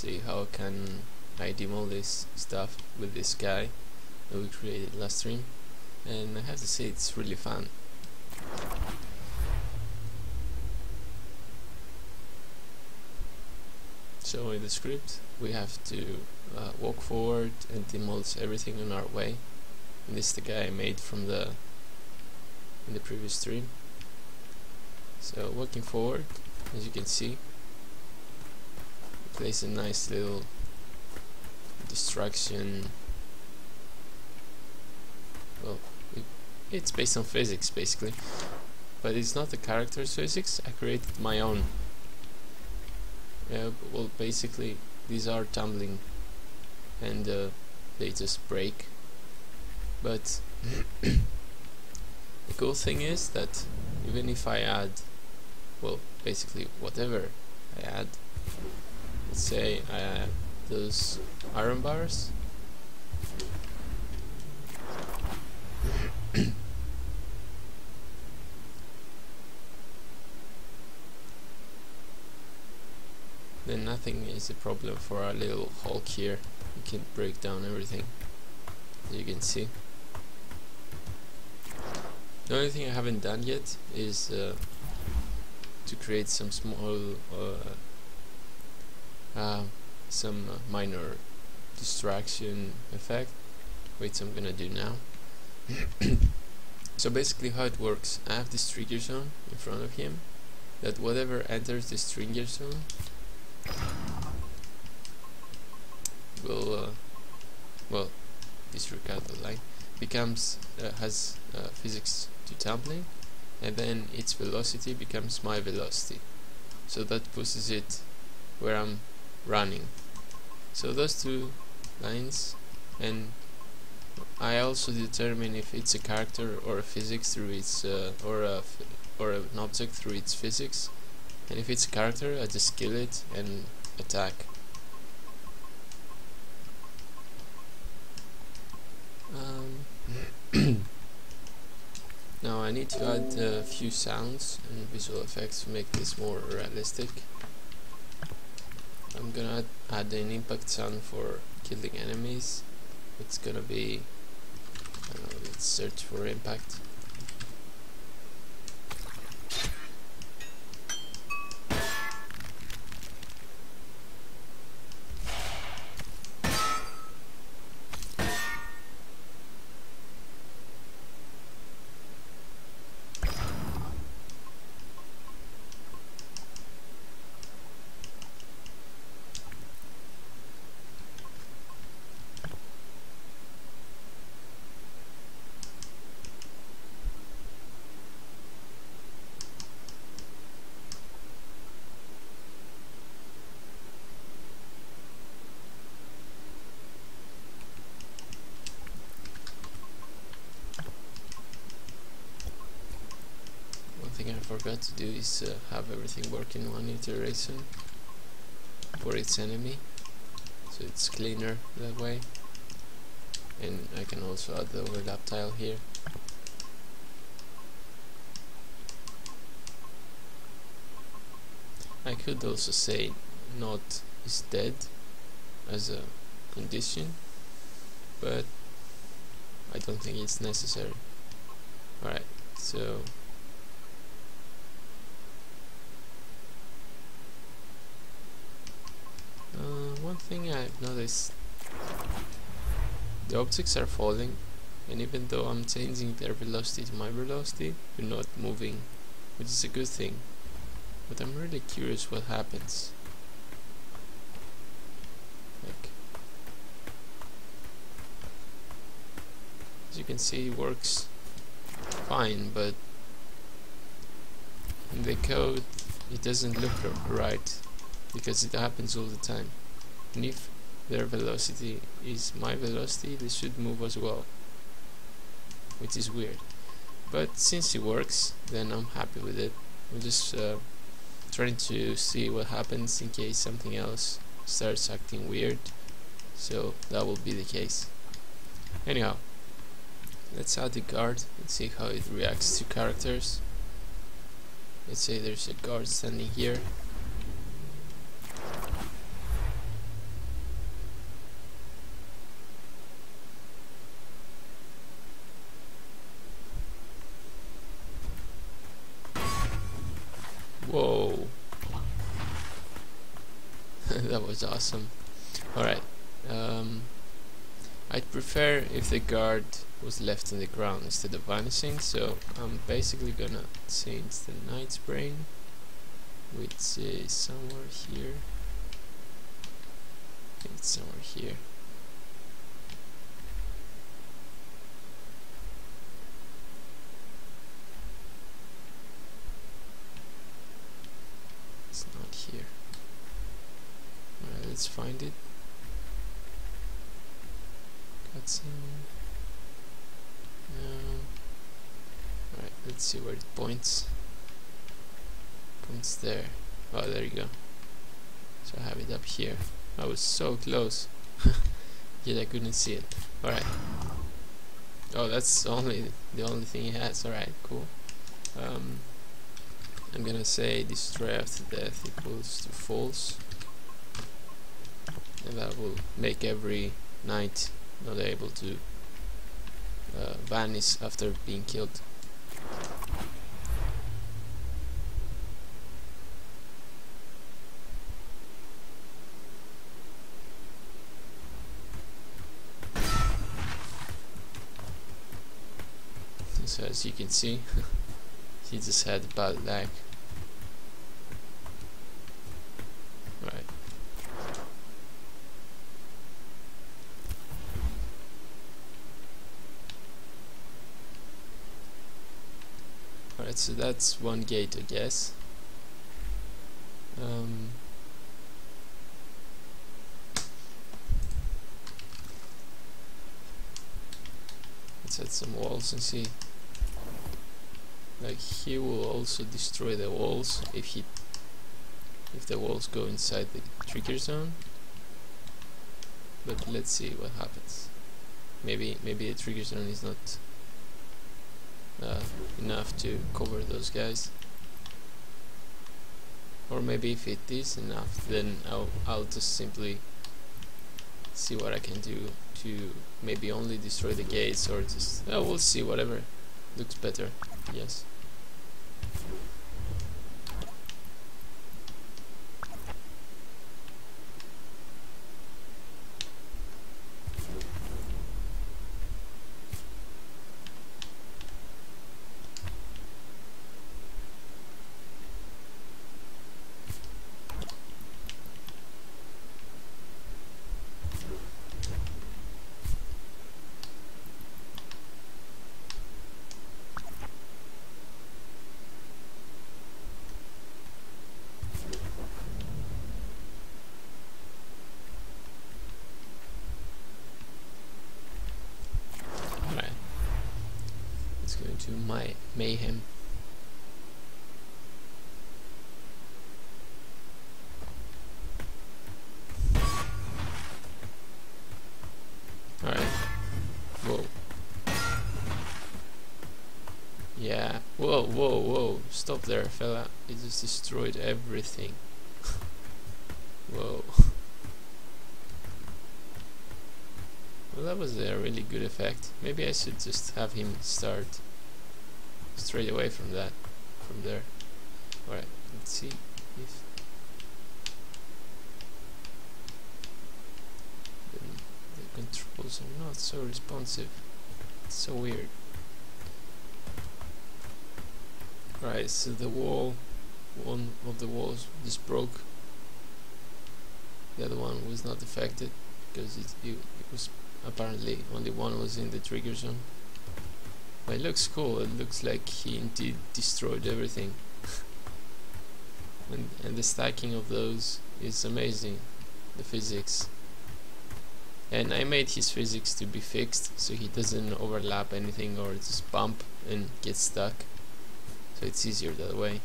see how can I demo this stuff with this guy that we created last stream, and I have to say it's really fun. So in the script we have to walk forward and demolish everything on our way, and this is the guy I made from in the previous stream. So walking forward, as you can see, place a nice little distraction. Well, it's based on physics basically, but it's not the character's physics. I created my own. Well, basically these are tumbling and they just break, but the cool thing is that even if I add, well, basically whatever I add, let's say I add those iron bars, then nothing is a problem for our little Hulk here. We can break down everything, as you can see. The only thing I haven't done yet is to create some small minor distraction effect, which I'm gonna do now. So basically how it works, I have this trigger zone in front of him, that whatever enters this trigger zone will well, disregard the line, becomes has physics to tumbling, and then its velocity becomes my velocity, so that pushes it where I'm running. So those two lines, and I also determine if it's a character or a physics through its or an object through its physics, and if it's a character I just kill it and attack. Now I need to add a few sounds and visual effects to make this more realistic. I'm gonna add an impact sound for killing enemies. It's gonna be, I don't know, let's search for impact. Thing I forgot to do is have everything work in one iteration for its enemy, so it's cleaner that way. And I can also add the overlap tile here. I could also say not is dead as a condition, but I don't think it's necessary. Alright, so one thing I've noticed, the objects are falling, and even though I'm changing their velocity to my velocity, they're not moving, which is a good thing. But I'm really curious what happens. Like, as you can see, it works fine, but in the code it doesn't look right, because it happens all the time. And if their velocity is my velocity, they should move as well, which is weird. But since it works, then I'm happy with it. I'm just trying to see what happens in case something else starts acting weird, so that will be the case. Anyhow, let's add the guard and see how it reacts to characters. Let's say there's a guard standing here. That was awesome. Alright, I'd prefer if the guard was left on the ground instead of vanishing, so I'm basically gonna change the knight's brain, which is somewhere here. I think it's somewhere here. It's not here. Alright, let's find it. Cutscene. No. Alright, let's see where it points. Points there. Oh, there you go. So I have it up here. I was so close. Yet I couldn't see it. Alright. Oh, that's the only thing he has. Alright, cool. I'm gonna say destroy after death equals to false. And that will make every knight not able to vanish after being killed. So as you can see, he just had a bad lag. Right. Alright, so that's one gate, I guess. Let's add some walls and see. Like, he will also destroy the walls if the walls go inside the trigger zone. But let's see what happens. Maybe the trigger zone is not enough to cover those guys, or maybe if it is enough, then I'll just simply see what I can do to maybe only destroy the gates, or just we'll see, whatever looks better. Yes. To my mayhem. Alright. Whoa. Yeah. Whoa. Stop there, fella. It just destroyed everything. Whoa. Well, that was a really good effect. Maybe I should just have him start straight away from there. Alright, let's see if the controls are not so responsive. It's so weird. Right, so the wall, one of the walls just broke. The other one was not affected because it was apparently only one was in the trigger zone. But it looks cool. It looks like he indeed destroyed everything. and the stacking of those is amazing. The physics. And I made his physics to be fixed so he doesn't overlap anything or just bump and get stuck. So it's easier that way.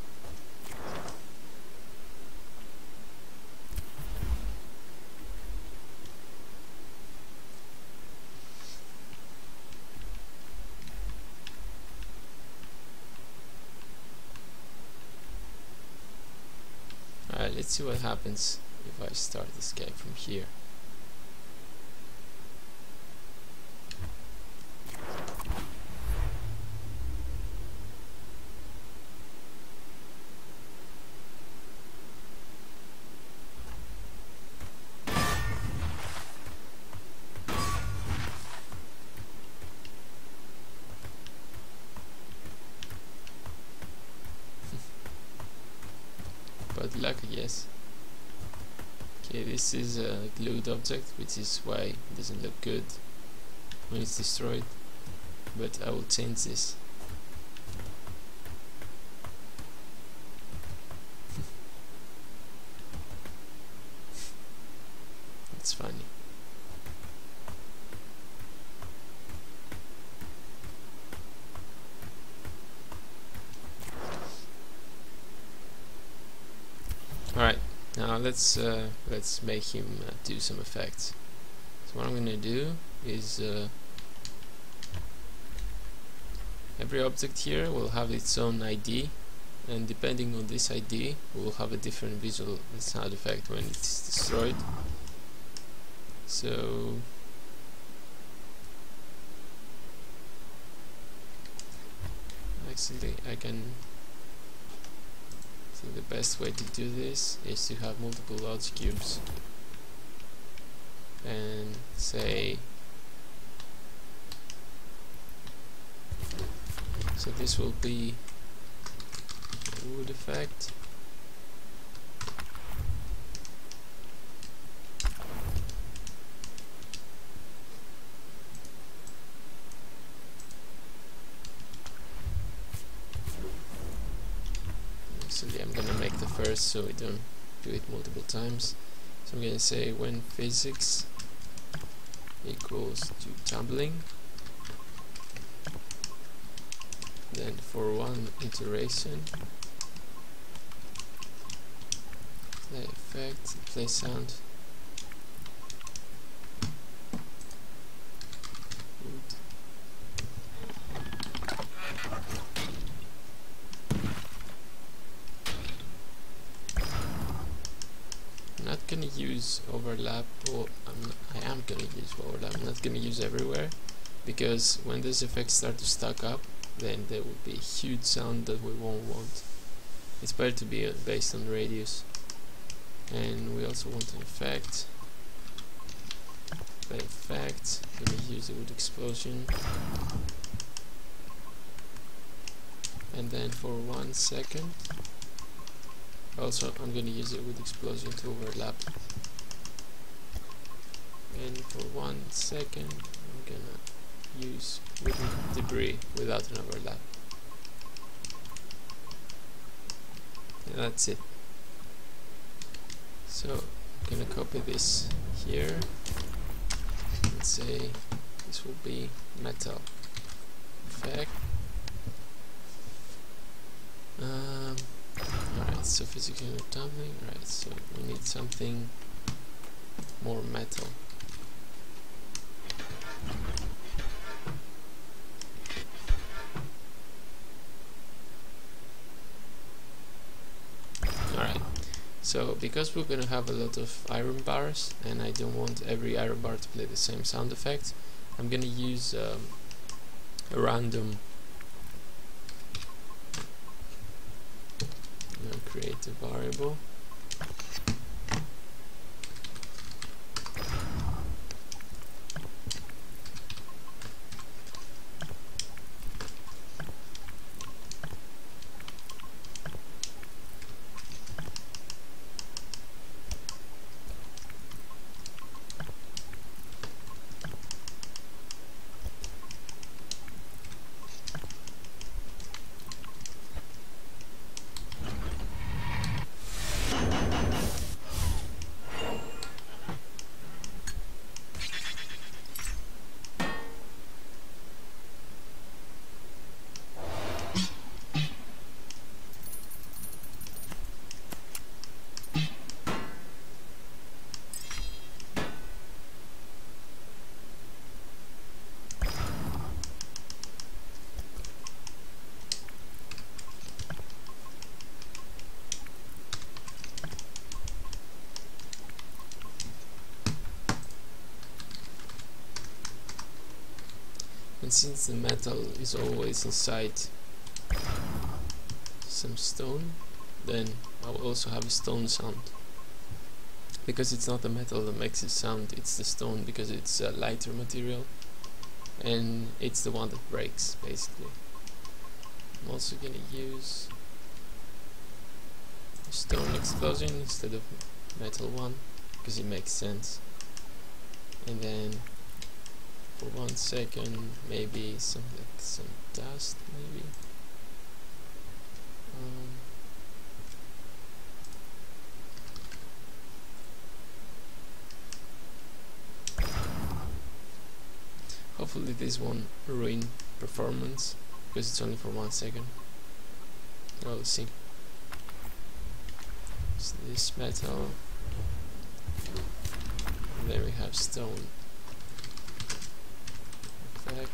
Alright, let's see what happens if I start this guy from here. this is a glued object, which is why it doesn't look good when it's destroyed, but I will change this. It's funny. Alright, now let's make him do some effects. So what I'm gonna do is every object here will have its own ID, and depending on this ID we'll have a different visual sound effect when it's destroyed. So actually I think the best way to do this is to have multiple logic cubes and say, so this will be a wood effect, actually I'm gonna make the first so we don't do it multiple times. So I'm gonna say when physics equals to tumbling, then for one iteration play effect, play sound, wood. I'm not gonna use overlap, or I am gonna use overlap. I'm not gonna use everywhere, because when these effects start to stack up, then there will be a huge sound that we won't want. It's better to be based on radius. And we also want an effect. Play effect. I'm gonna use it with explosion. And then for 1 second, also I'm gonna use it with explosion to overlap. And for 1 second, I'm gonna use wooden debris without an overlap. And that's it. So I'm gonna copy this here and say this will be metal effect. Alright, so physical tumbling. Alright, so we need something more metal. Alright, so because we're gonna have a lot of iron bars and I don't want every iron bar to play the same sound effect, I'm gonna use a random create a variable. And since the metal is always inside some stone, then I will also have a stone sound. Because it's not the metal that makes it sound, it's the stone, because it's a lighter material and it's the one that breaks, basically. I'm also gonna use a stone explosion instead of metal one, because because it makes sense. And then for 1 second maybe some dust maybe. Hopefully this won't ruin performance because it's only for 1 second. We'll see. So this metal, and then we have stone. Perfect.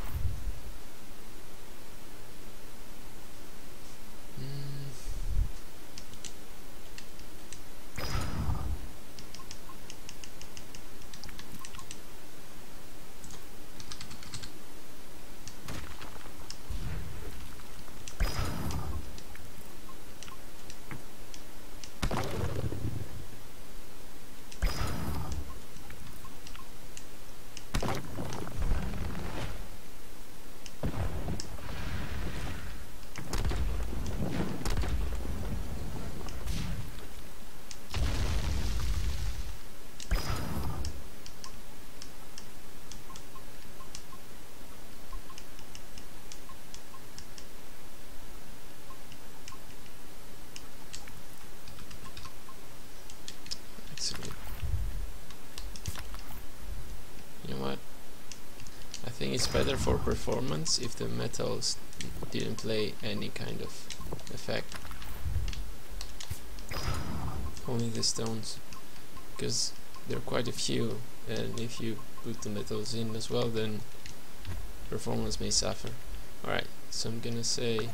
You know what? I think it's better for performance if the metals didn't play any kind of effect. Only the stones, because there are quite a few, and if you put the metals in as well, then performance may suffer. Alright, so I'm gonna say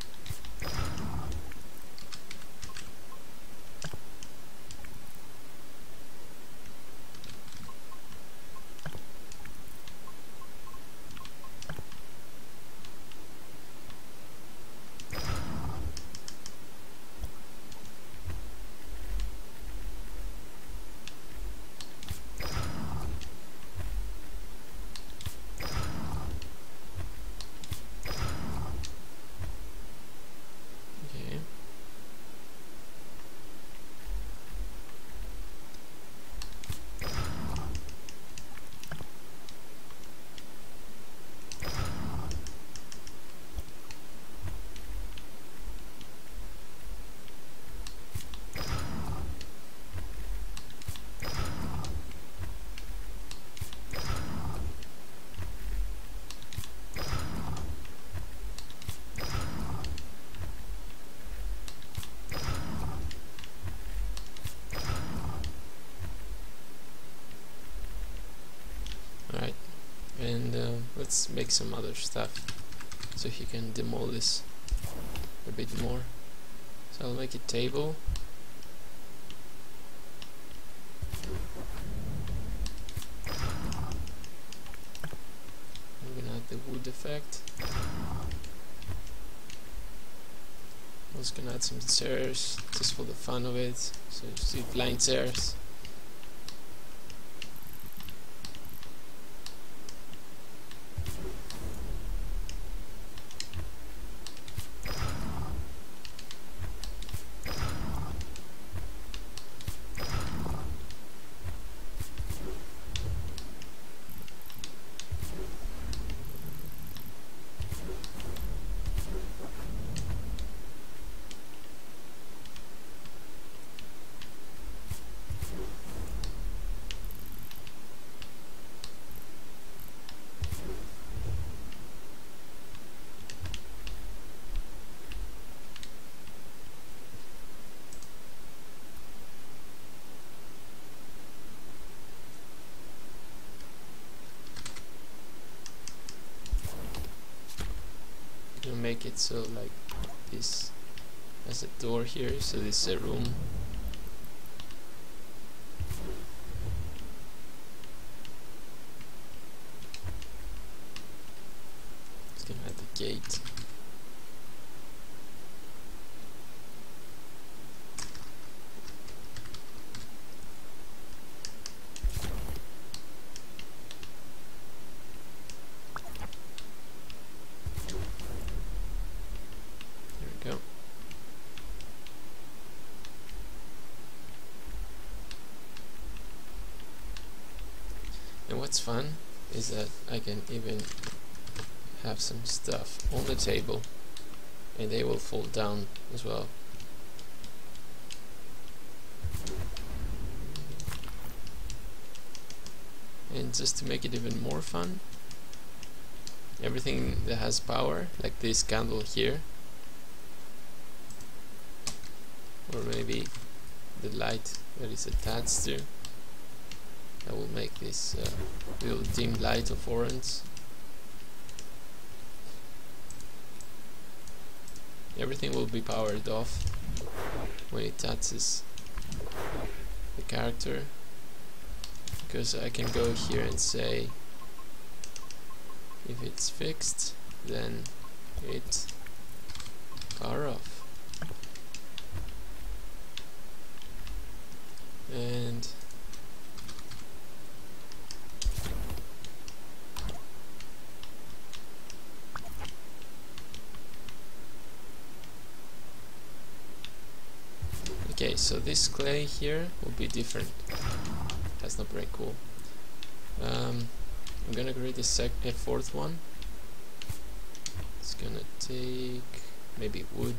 let's make some other stuff so he can demolish a bit more. So I'll make a table. I'm gonna add the wood effect. I was gonna add some chairs just for the fun of it, so you see blind chairs. Make it so like this as a door here, so this is a room. Just gonna add the gate. And what's fun is that I can even have some stuff on the table and they will fall down as well. And just to make it even more fun, everything that has power, like this candle here, or maybe the light that is attached to, I will make this little dim light of orange. Everything will be powered off when it touches the character, because I can go here and say if it's fixed, then it power off. And okay, so this clay here will be different. That's not very cool. I'm gonna create a fourth one. It's gonna take maybe wood.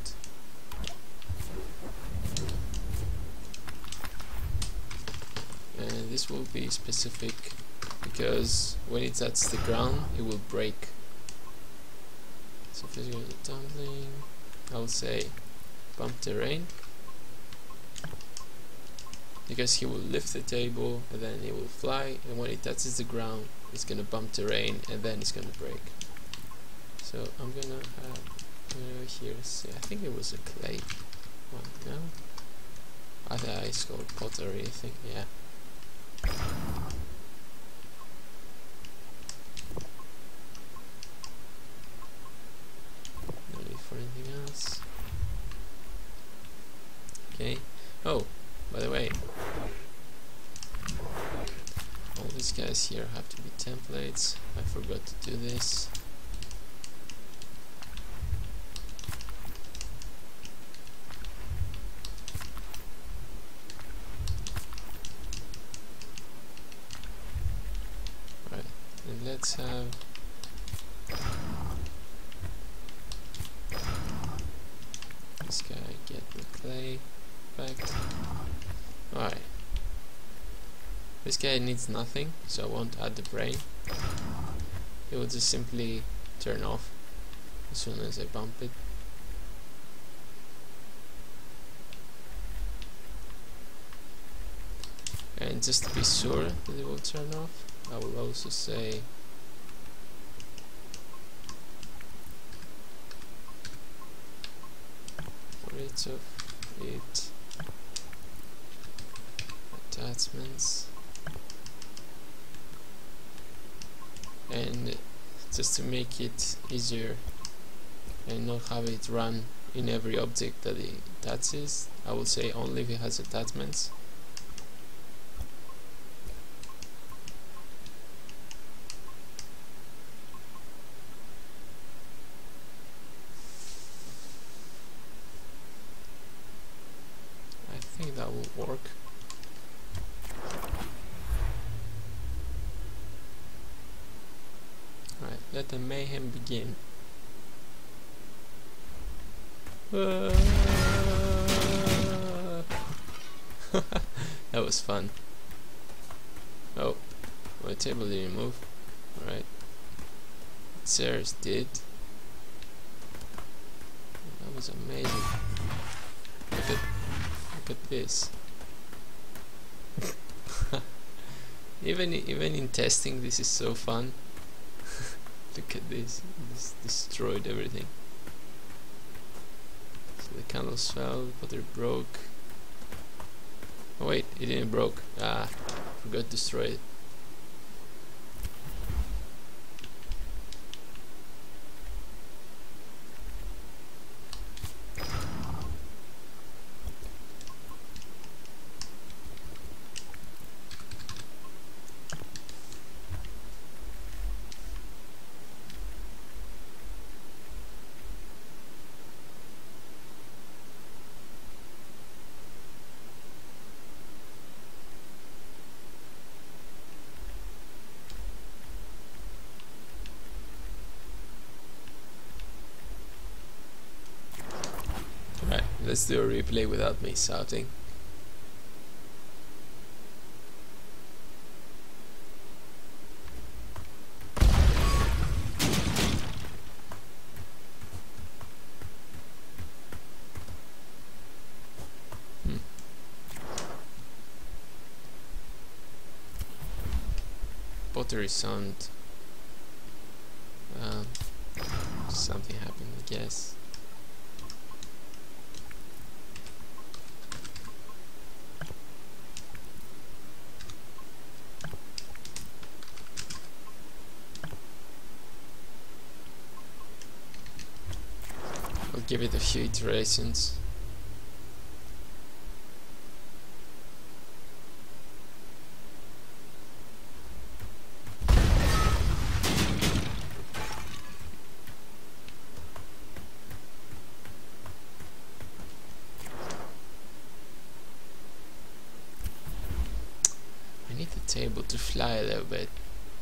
And this will be specific because when it touches the ground it will break. So physical tumbling, I will say bump terrain, because he will lift the table and then it will fly, and when it touches the ground it's gonna bump terrain and then it's gonna break. So I'm gonna have here, see, I think it was a clay one, no? I think it's called pottery, I think, yeah. No need for anything else. Okay. Oh, by the way, all these guys here have to be templates. I forgot to do this. Right, and let's have this guy get the clay effect. Alright. This guy needs nothing, so I won't add the brain. It will just simply turn off as soon as I bump it. And just to be sure that it will turn off, I will also say for each of it attachments, and just to make it easier and not have it run in every object that it touches, I will say only if it has attachments. I think that will work. Alright, let the mayhem begin. That was fun. Oh, my table didn't move. Alright. Sarah's did. That was amazing. Look at this. even in testing, this is so fun. Look at this. This destroyed everything. So the candles fell, but they broke. Oh wait, it didn't broke. Ah, forgot to destroy it. Let's do a replay without me shouting. Pottery sound. Something happened, I guess. I'll give it a few iterations. I need the table to fly a little bit.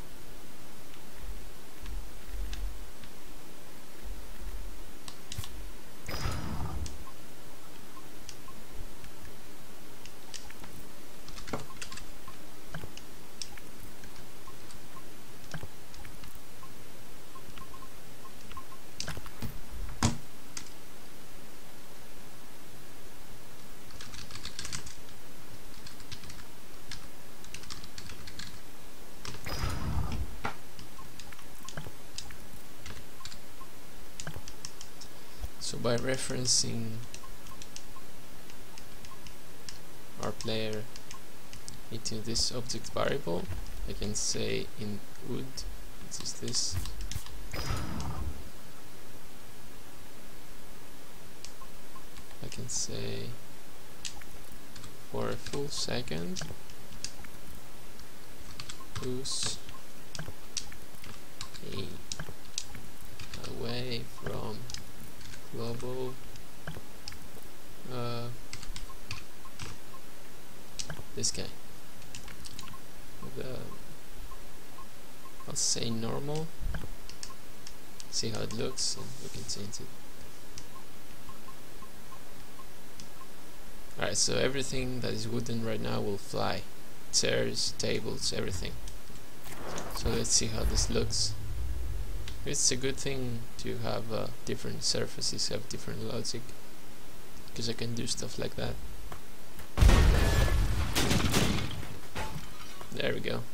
So by referencing our player into this object variable, I can say in wood, which is this, I can say for a full second push A away from global this guy. I'll say normal, see how it looks, and we can change it. Alright, so everything that is wooden right now will fly. Chairs, tables, everything. So let's see how this looks. It's a good thing to have different surfaces have different logic, because I can do stuff like that. There we go.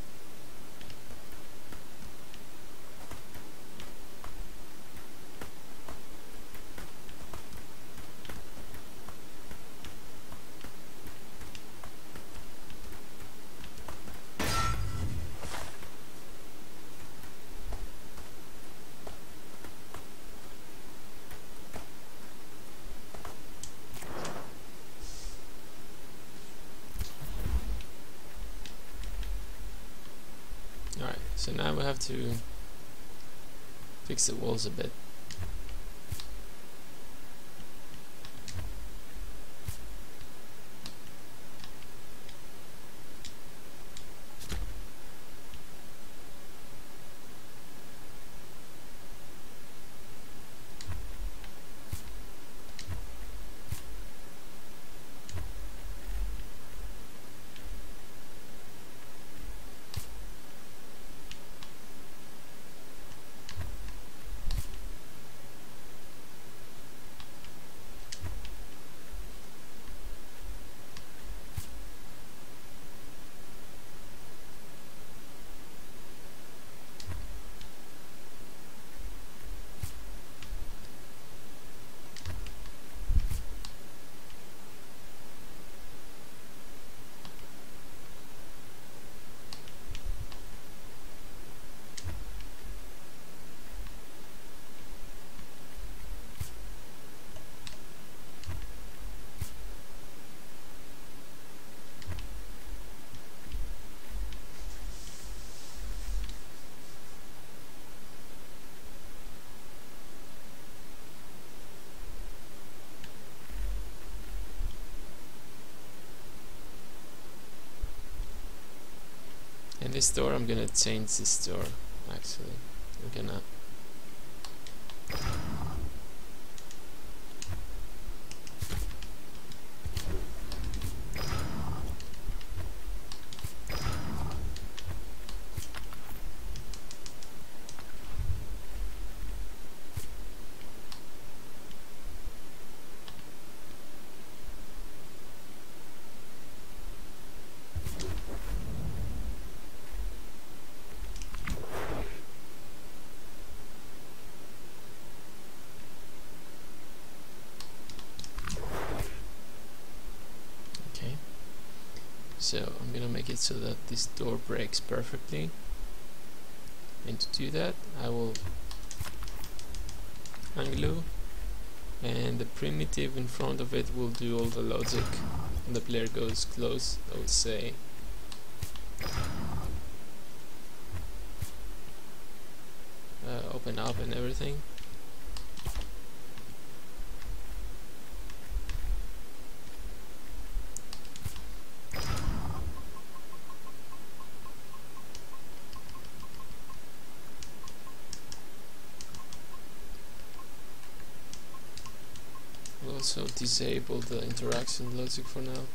Alright, so now we have to fix the walls a bit. In this door I'm gonna change this door, actually. I'm gonna So I'm gonna make it so that this door breaks perfectly, and to do that I will unglue, and the primitive in front of it will do all the logic. When the player goes close, I will say open up and everything. We'll also disable the interaction logic for now.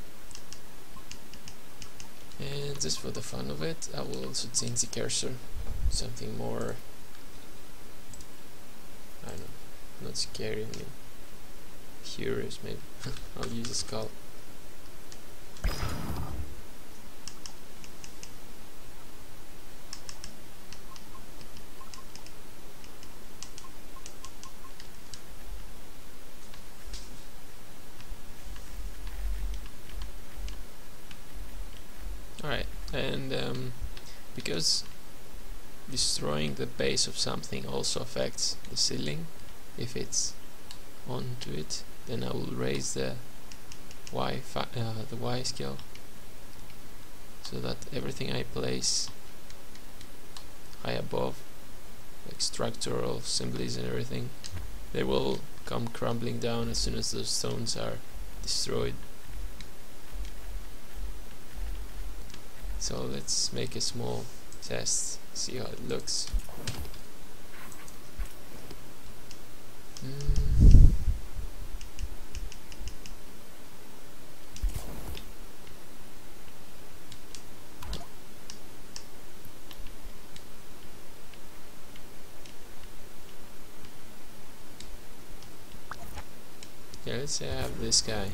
And just for the fun of it, I will also change the cursor, something more, I don't know, not scary, I mean curious maybe. I'll use a skull. Alright, and because destroying the base of something also affects the ceiling, if it's onto it, then I will raise the Y scale so that everything I place high above, like structural assemblies and everything, they will come crumbling down as soon as those stones are destroyed. So let's make a small test, see how it looks. Yeah, let's say I have this guy.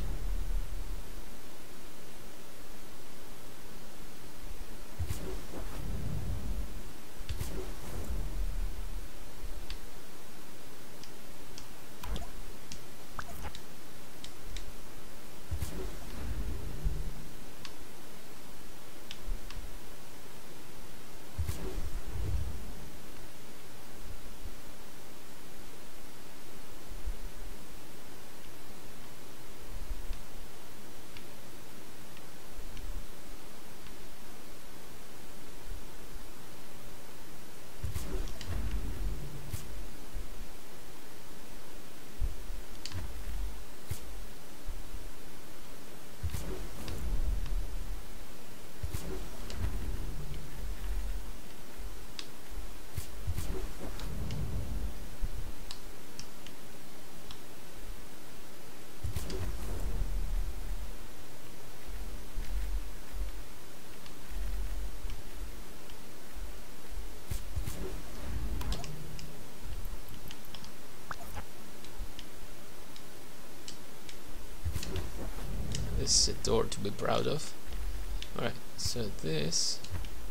This is a door to be proud of. Alright, so this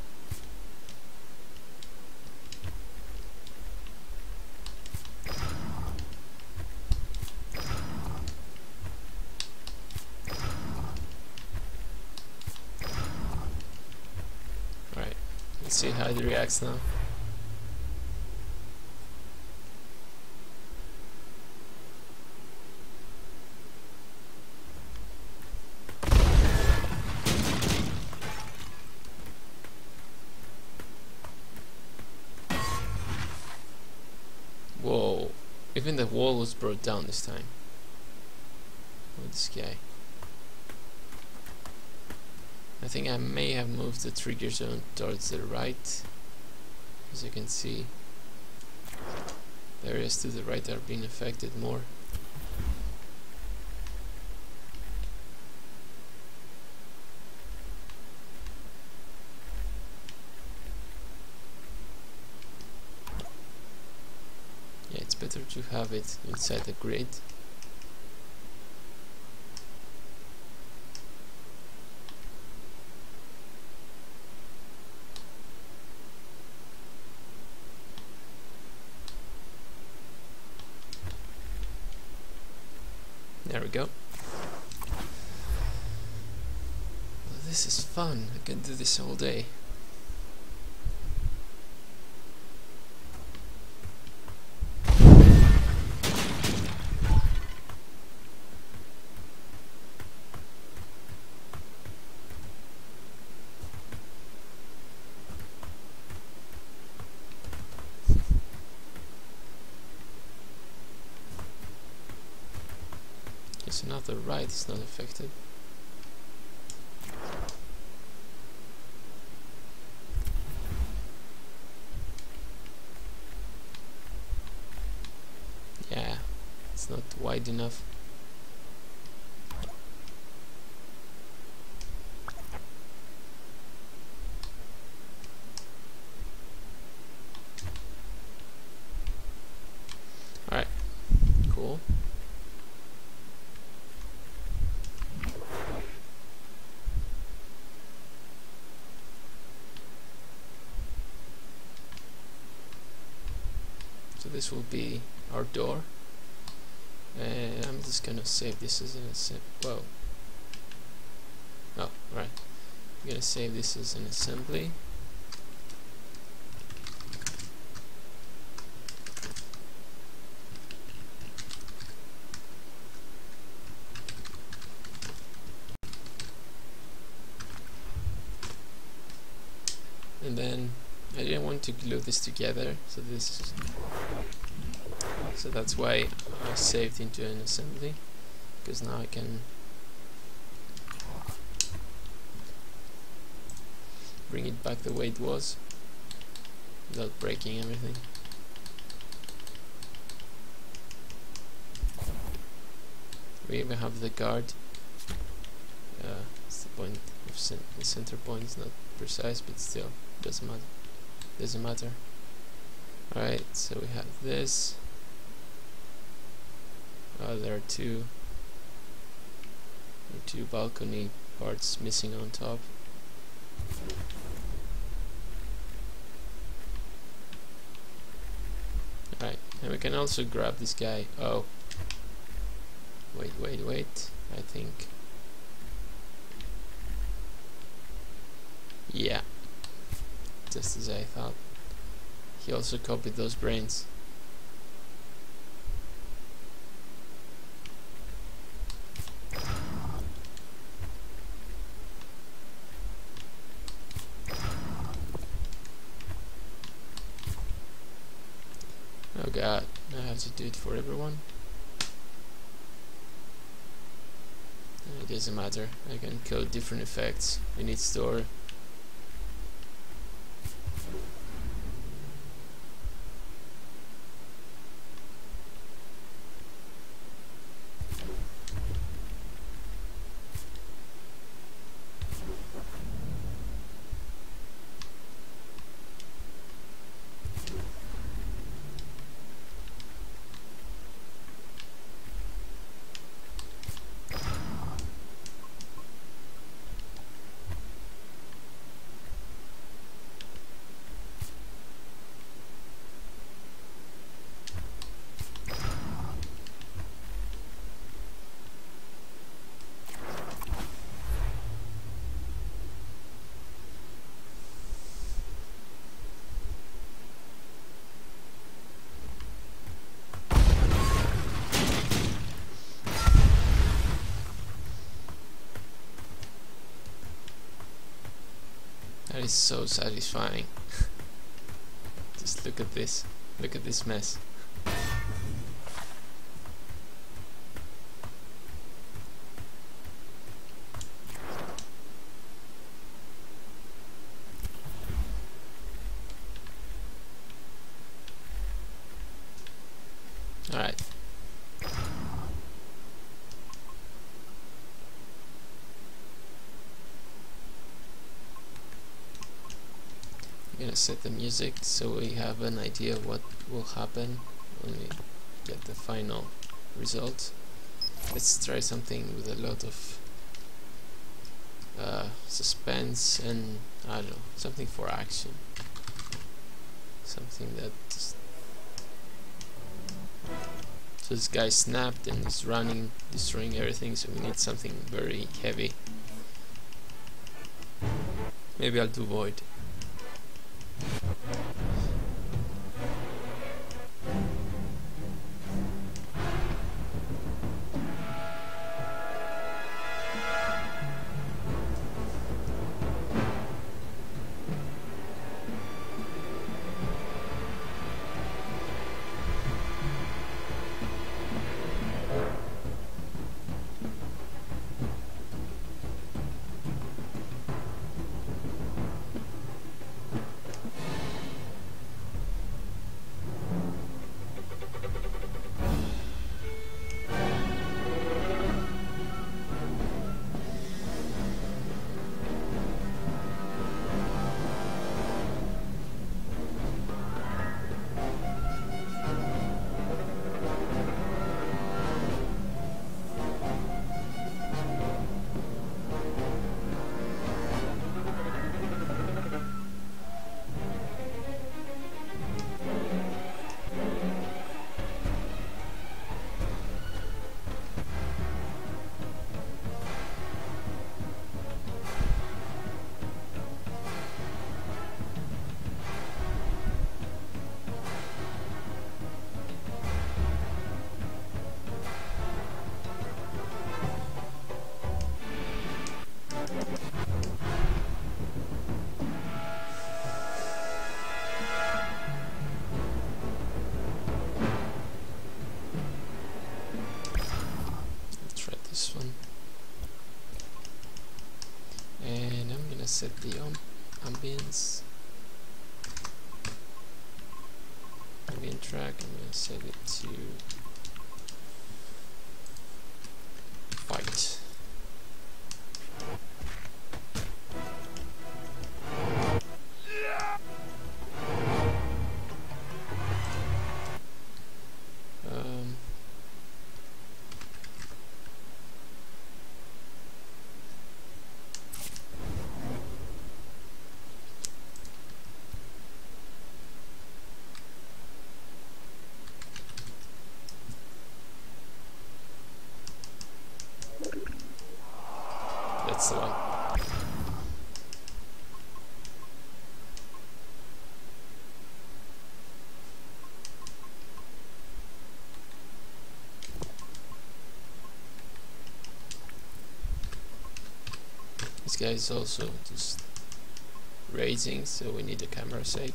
alright, let's see how it reacts now. Whoa, even the wall was brought down this time. With this guy. I think I may have moved the trigger zone towards the right. As you can see, the areas to the right are being affected more. Yeah, it's better to have it inside the grid. There we go. This This is fun. I can do this all day. Guess another right is not affected. Yeah, it's not wide enough. Alright, cool. So this will be our door. And I'm just gonna save this as an assembly. Whoa. Oh, right. I'm gonna save this as an assembly. And then I didn't want to glue this together, so that's why I saved into an assembly, because now I can bring it back the way it was without breaking everything. We even have the guard. It's the point of the center point is not precise, but still doesn't matter. Alright, so we have this. There are two balcony parts missing on top. Alright, and we can also grab this guy. Oh, wait, I think, yeah, just as I thought. He also copied those brains. Oh god, I have to do it for everyone. It doesn't matter, I can code different effects in each door. That is so satisfying. Just look at this. Look at this mess. Alright. I'm gonna set the music so we have an idea of what will happen when we get the final result. Let's try something with a lot of suspense and, I don't know, something for action. Something that just... So this guy snapped and is running, destroying everything, so we need something very heavy. Maybe I'll do void. Set the ambience ambient track. I'm gonna set it to fight. That's the one. This guy is also just raising, so we need the camera sake.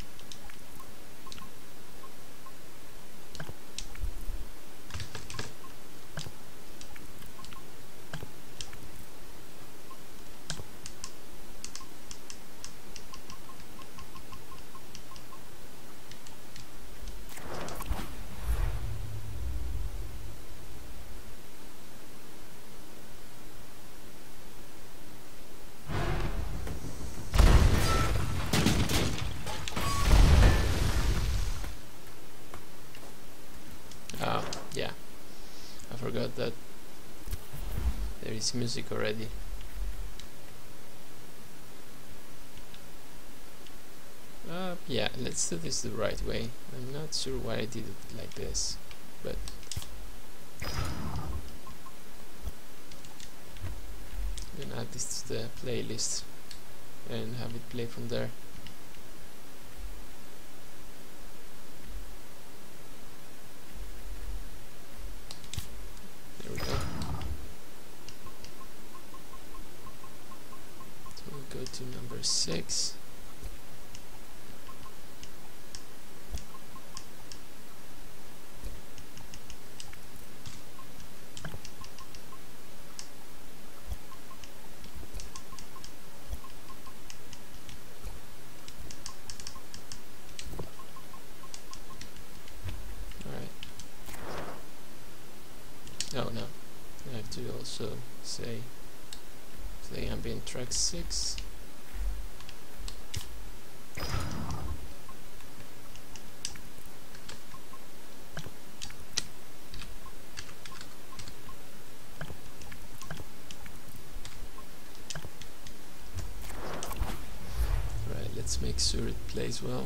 Yeah, I forgot that there is music already. Yeah, let's do this the right way. I'm not sure why I did it like this, but I'm gonna add this to the playlist and have it play from there. Go to number 6. Alright. Oh no, I have to also say play ambient track 6. Right, let's make sure it plays well.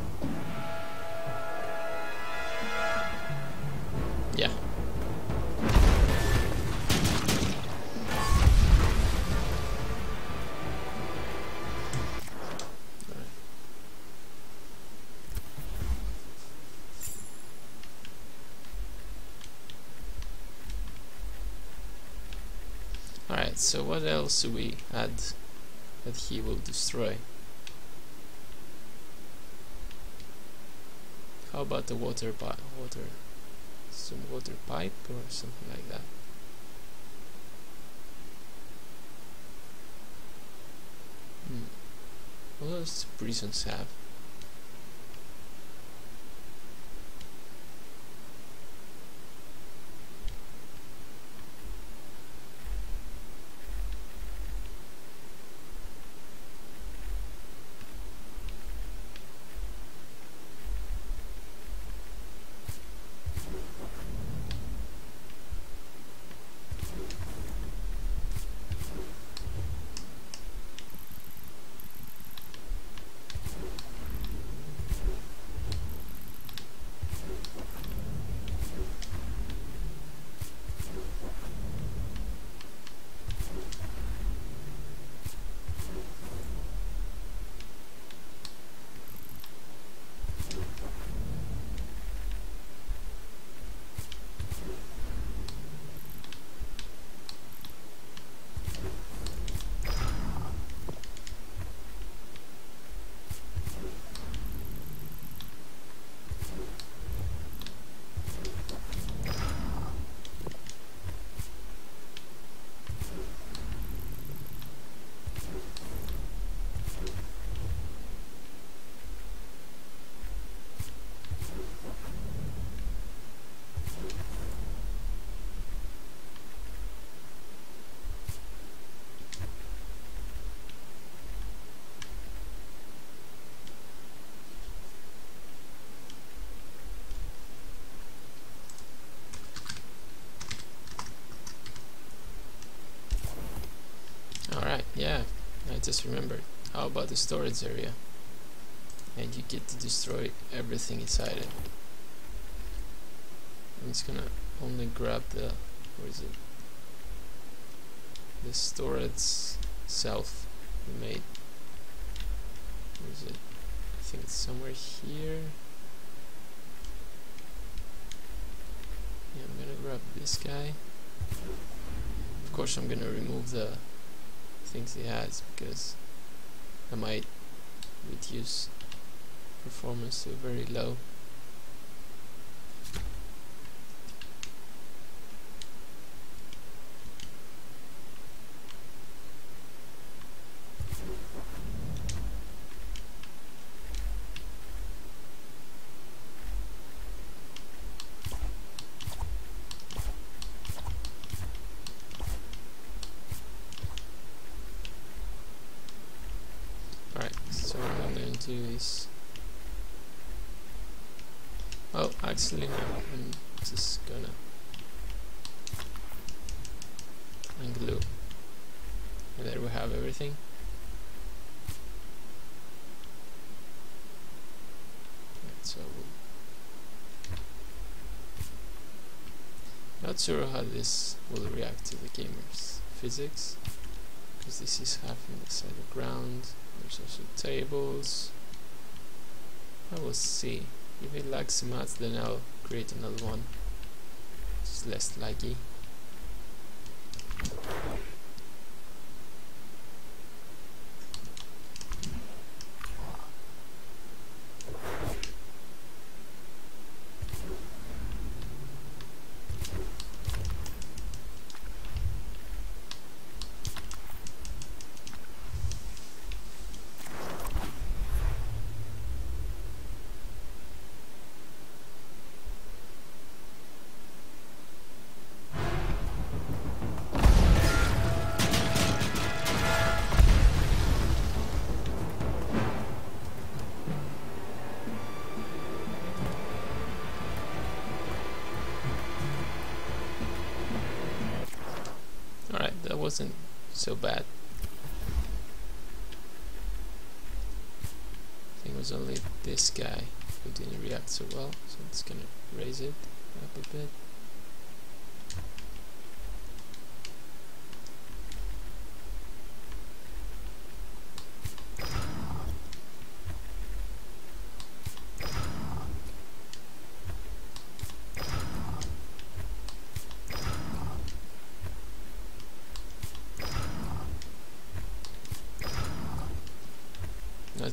Yeah. Alright, so what else do we add that he will destroy? How about the water pipe? Some water pipe or something like that. What else do prisons have? Alright, yeah, I just remembered. How about the storage area? And you get to destroy everything inside it. I'm just gonna only grab the, where is it? The storage self we made. Where is it? I think it's somewhere here. Yeah, I'm gonna grab this guy. Of course I'm gonna remove the things he has because I might reduce performance to very low. Alright, so what I'm going to do is... Oh, actually no, I'm just gonna unglue. And there we have everything. Right, so not sure how this will react to the gamer's physics, because this is half on the side of ground. There's also tables. I will see. If it lags much, then I'll create another one. It's less laggy. Alright, that wasn't so bad. I think it was only this guy who didn't react so well, so I'm just gonna raise it up a bit.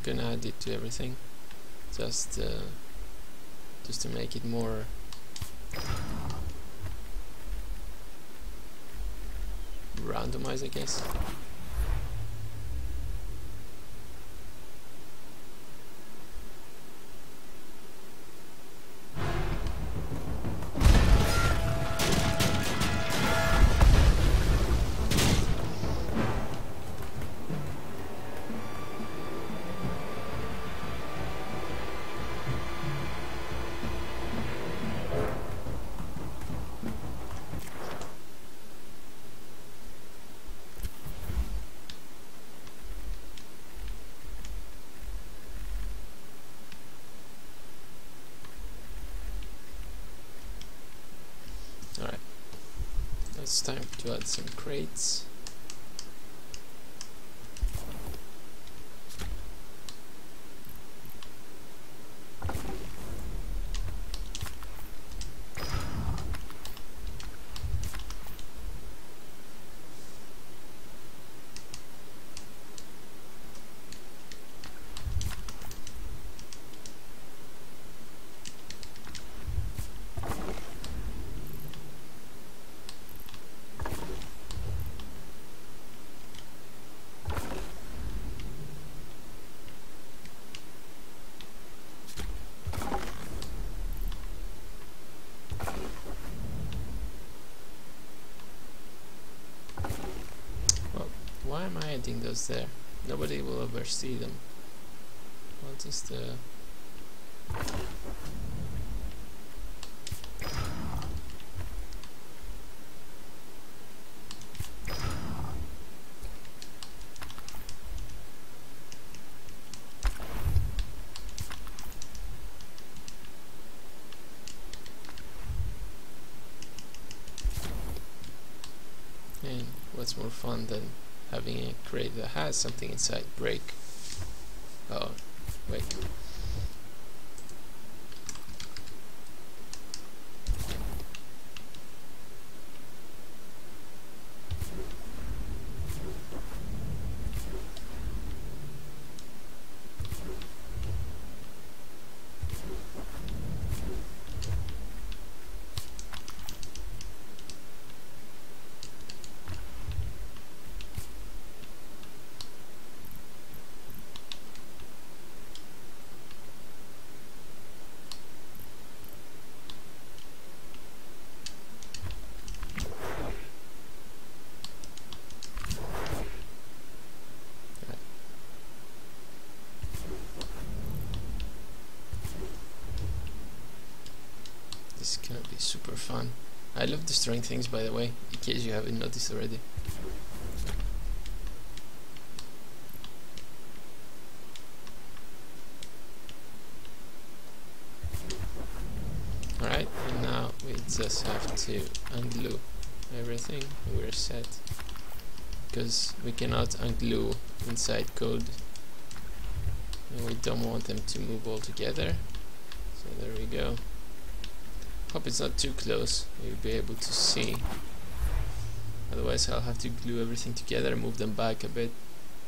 gonna add it to everything, just to make it more randomized, I guess. Alright, it's time to add some crates. Why am I adding those there? Nobody will ever see them. I'll just and what's more fun than having a crate that has something inside? Break. Oh, wait. This is gonna be super fun. I love destroying things, by the way, in case you haven't noticed already. Alright, and now we just have to unglue everything. We're set, because we cannot unglue inside code, and we don't want them to move all together. So there we go. Hope it's not too close, you'll be able to see. Otherwise I'll have to glue everything together and move them back a bit.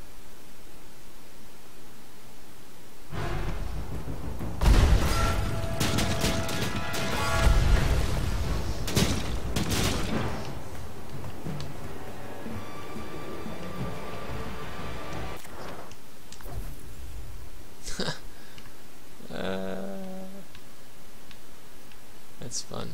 That's fun.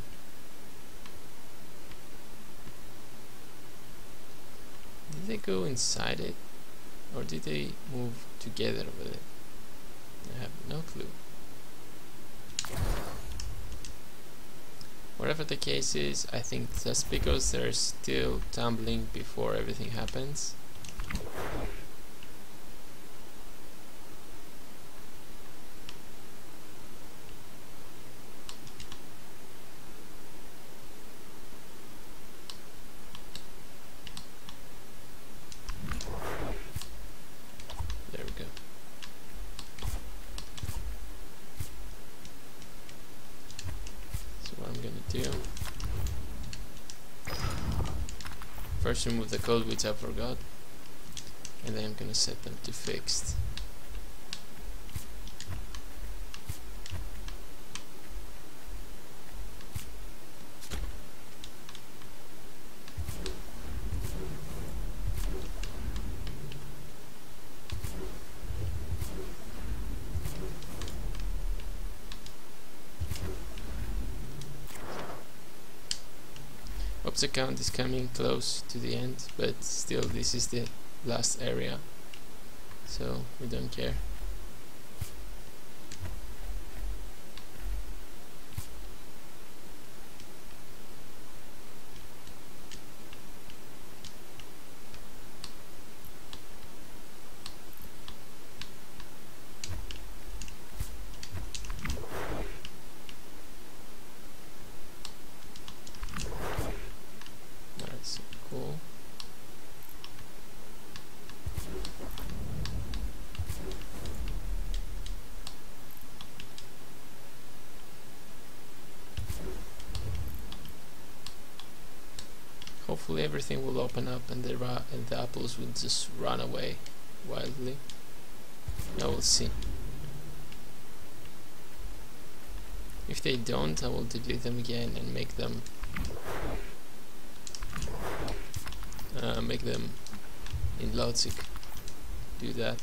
Did they go inside it, or did they move together with it? I have no clue. Whatever the case is, I think just because they're still tumbling before everything happens. First remove the code, which I forgot, and then I'm gonna set them to fixed. chapter count is coming close to the end, but still this is the last area, so we don't care. That's cool. Hopefully everything will open up and the apples will just run away wildly. I will see. If they don't, I will delete them again and make them in logic. Do that.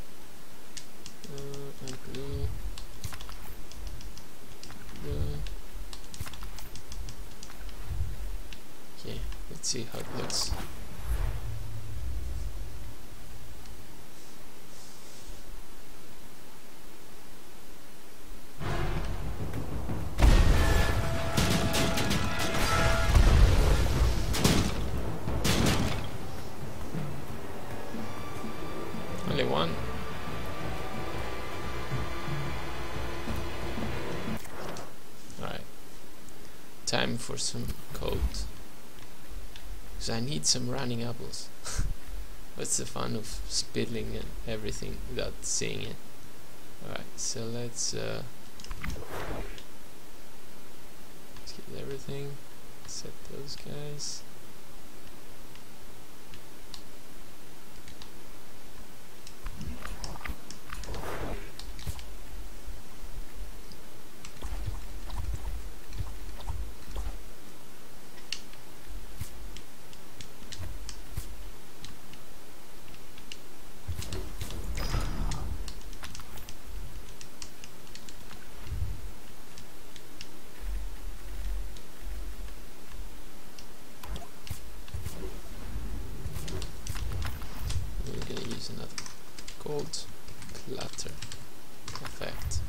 And glue. Okay, let's see how it looks. Only one. Alright. Time for some code. Because I need some running apples. What's the fun of spilling and everything without seeing it? Alright, so let's get everything. Set those guys. Another gold clutter effect.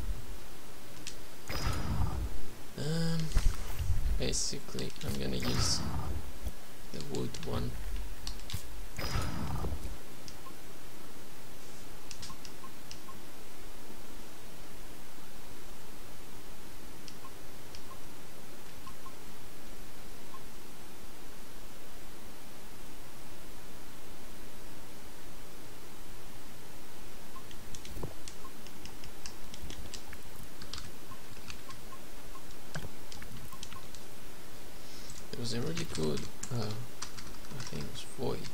Basically I'm gonna use the wood one. It was a really good, I think it was void.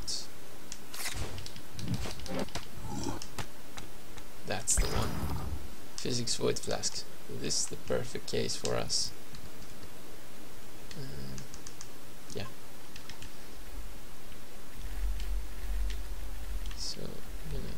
That's the one. Physics void flask. This is the perfect case for us. Yeah. So I'm gonna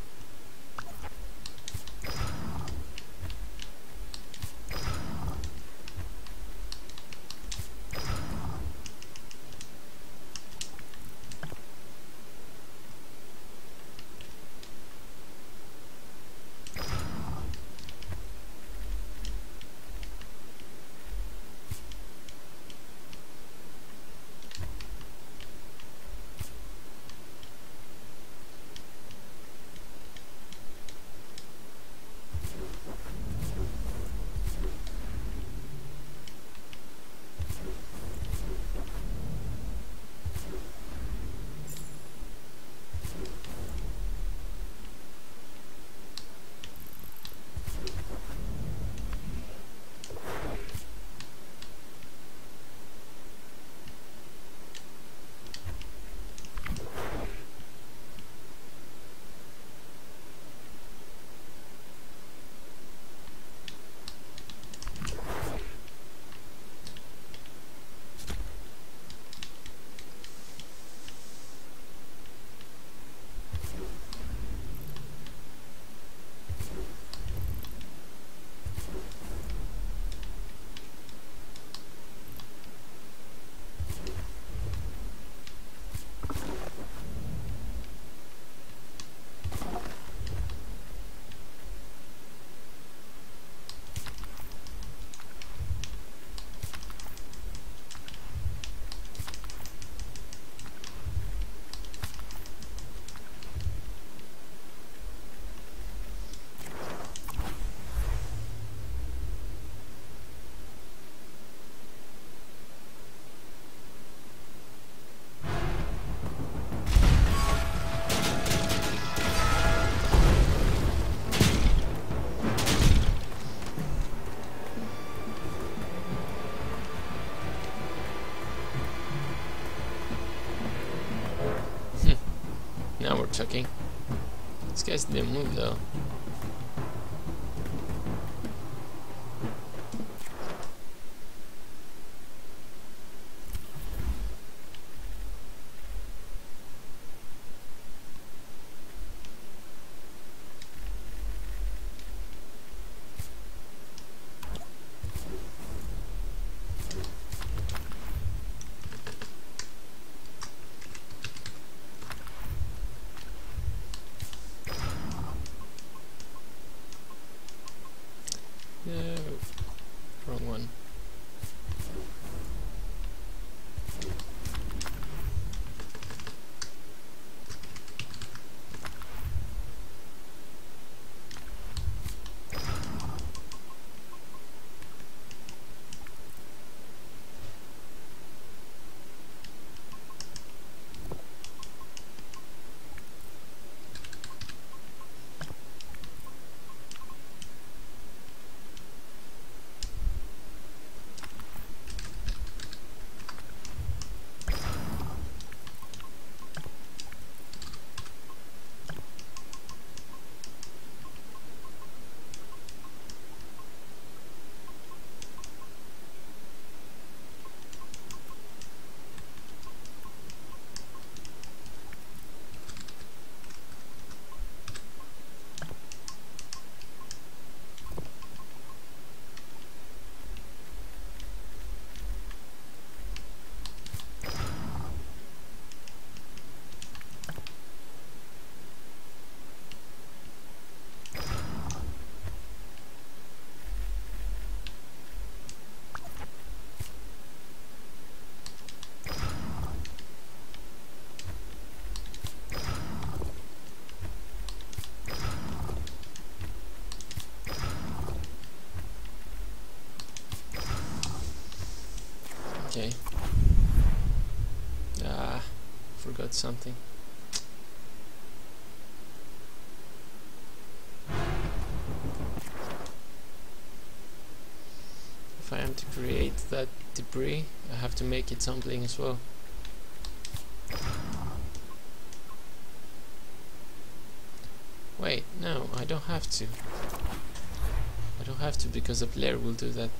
Now we're talking. These guys didn't move though. No, wrong one. Okay. Ah, forgot something. If I am to create that debris, I have to make it tumbling as well. Wait, no, I don't have to. I don't have to because a player will do that.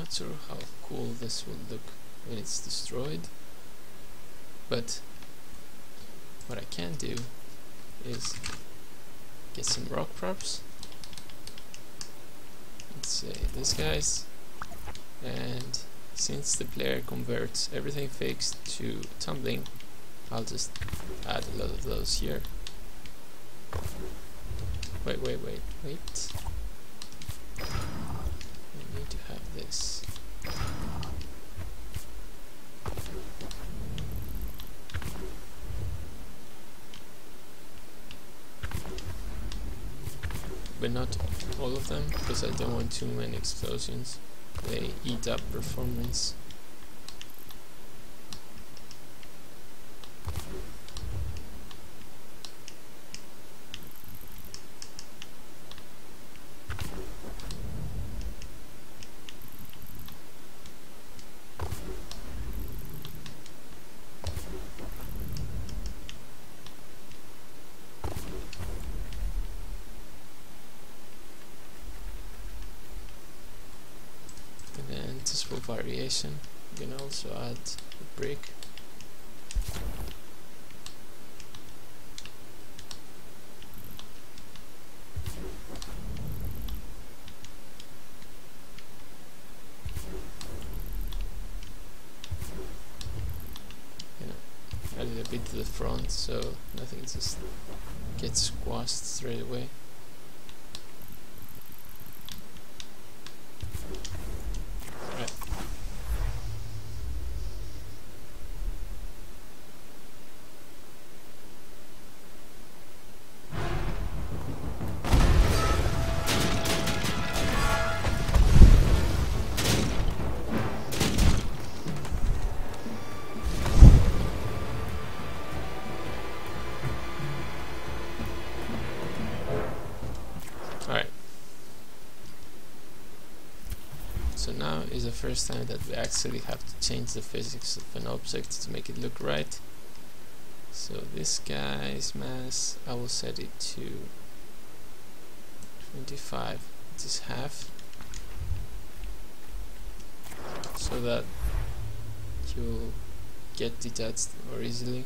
not sure how cool this will look when it's destroyed, but what I can do is get some rock props. Let's say these guys, and since the player converts everything fixed to tumbling, I'll just add a lot of those here. Wait. We need to have this. But not all of them, because I don't want too many explosions. They eat up performance. And just for variation, you can also add a brick. Added a bit to the front so nothing just gets squashed straight away. Right. Alright. So now is the first time that we actually have to change the physics of an object to make it look right. So this guy's mass, I will set it to 25, which is half, so that you'll get detached more easily.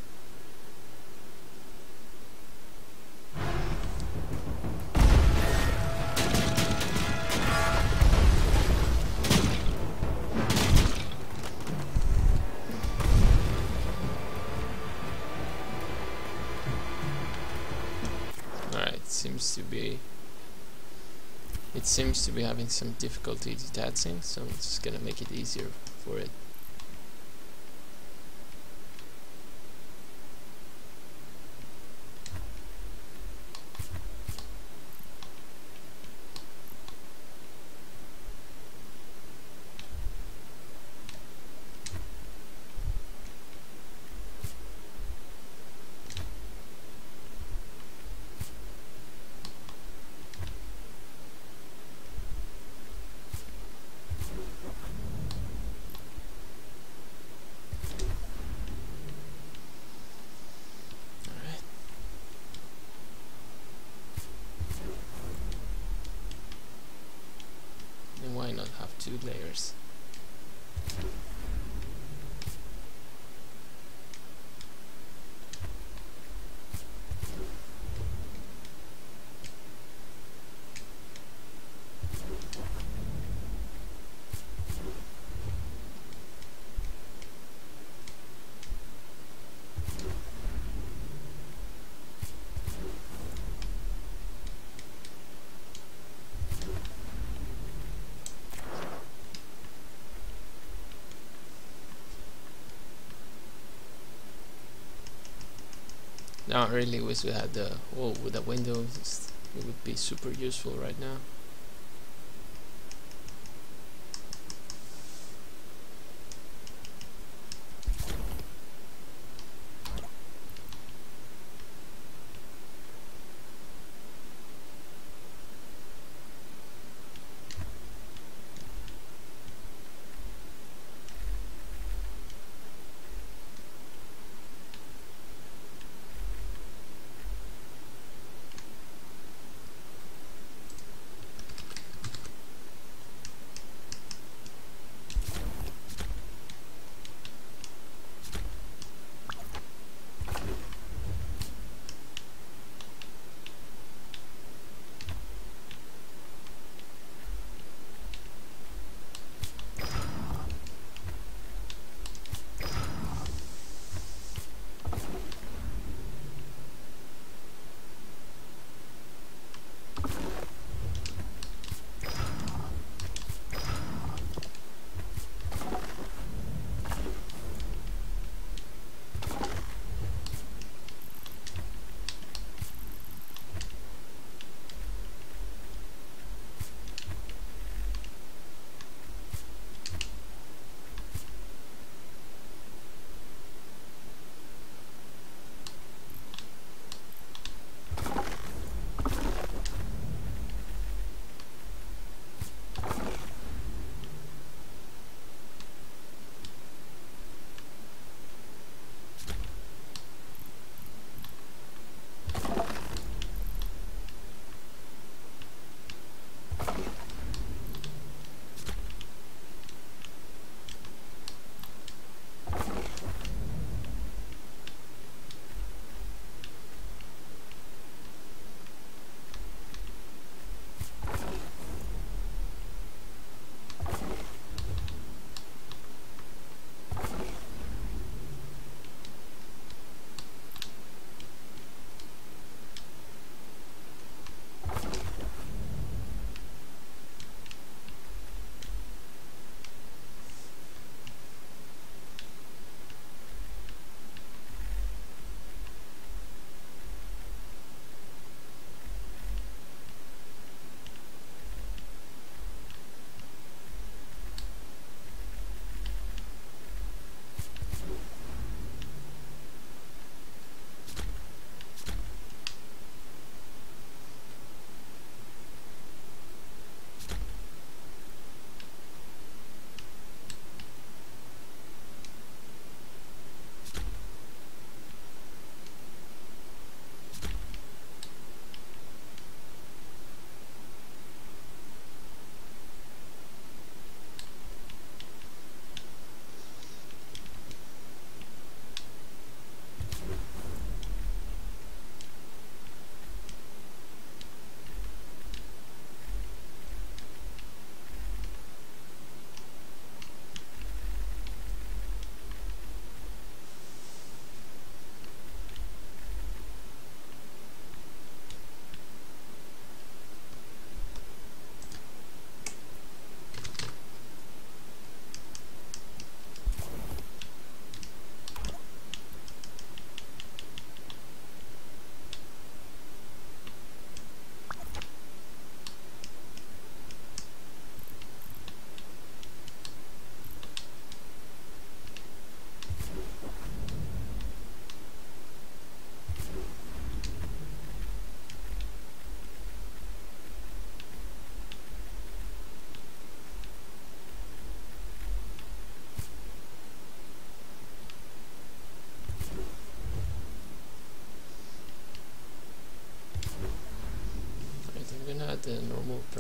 It seems to be having some difficulty detaching, so I'm just gonna make it easier for it. Why not have 2 layers? Now I really wish we had the wall with the windows. It would be super useful right now.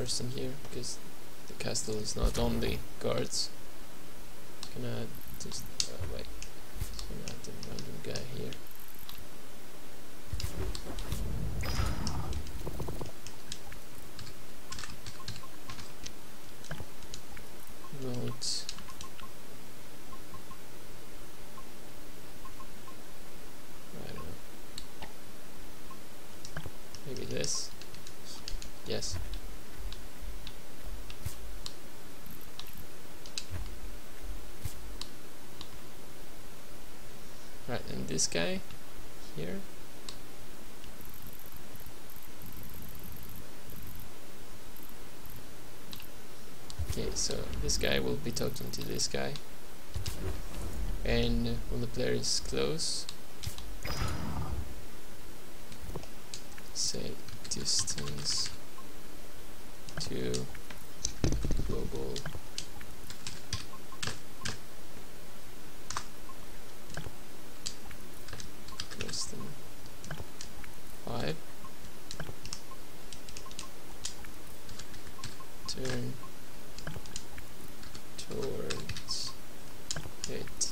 person here because the castle is not only guards. Gonna just wait. Just gonna add a random guy here. Note. I don't know. Maybe this. Yes. Right, and this guy here. Okay, so this guy will be talking to this guy, and when the player is close, say distance to global less than 5. Turn towards it.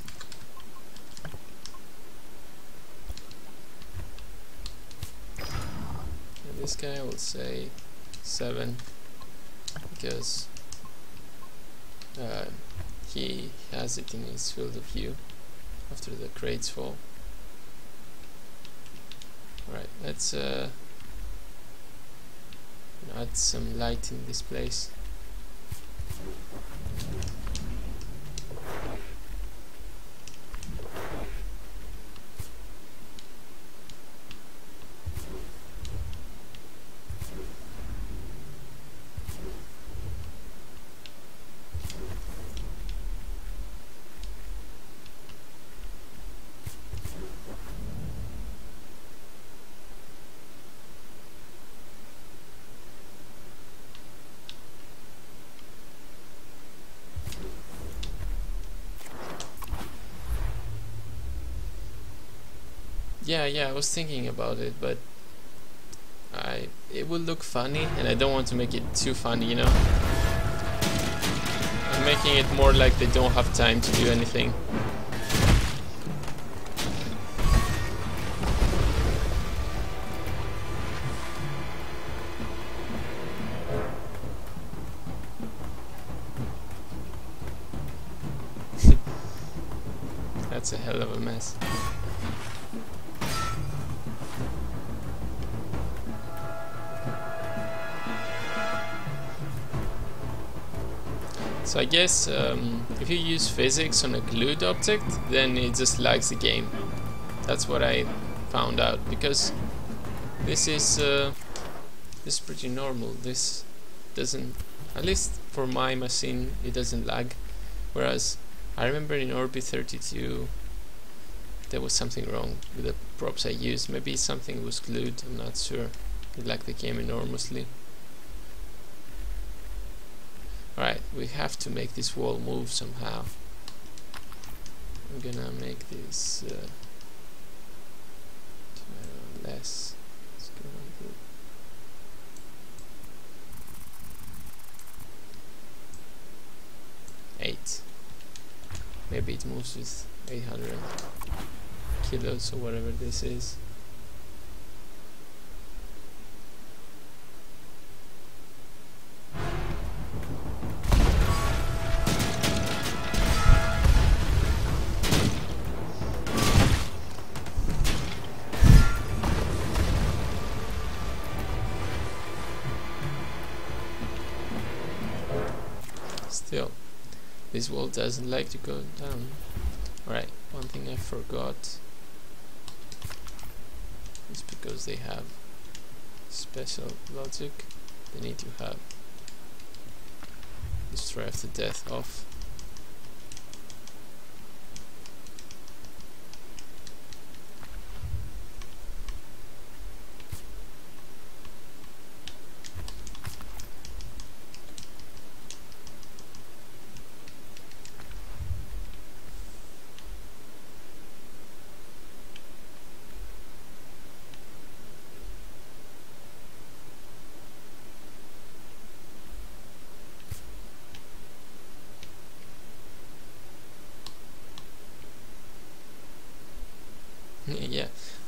And this guy will say 7 because he has it in his field of view after the crates fall. Alright, let's add some light in this place. Yeah, I was thinking about it, but it will look funny, and I don't want to make it too funny, you know. I'm making it more like they don't have time to do anything. That's a hell of a mess. So I guess if you use physics on a glued object, then it just lags the game. That's what I found out, because this is pretty normal. This doesn't, at least for my machine, it doesn't lag. Whereas I remember in Orbit 32 there was something wrong with the props I used. Maybe something was glued, I'm not sure. It lagged the game enormously. Alright, we have to make this wall move somehow. I'm gonna make this less. Let's go like that. 8. Maybe it moves with 800 kilos or whatever this is. Still, this wall doesn't like to go down. Alright, one thing I forgot is because they have special logic, they need to have destroy after death off.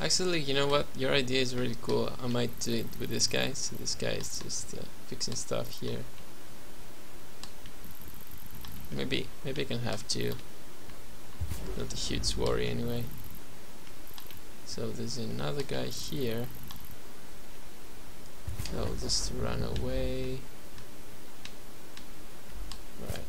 Actually, you know what? Your idea is really cool. I might do it with this guy. So this guy is just fixing stuff here. Maybe I can have two. Not a huge worry anyway. So there's another guy here. I'll just run away. Right.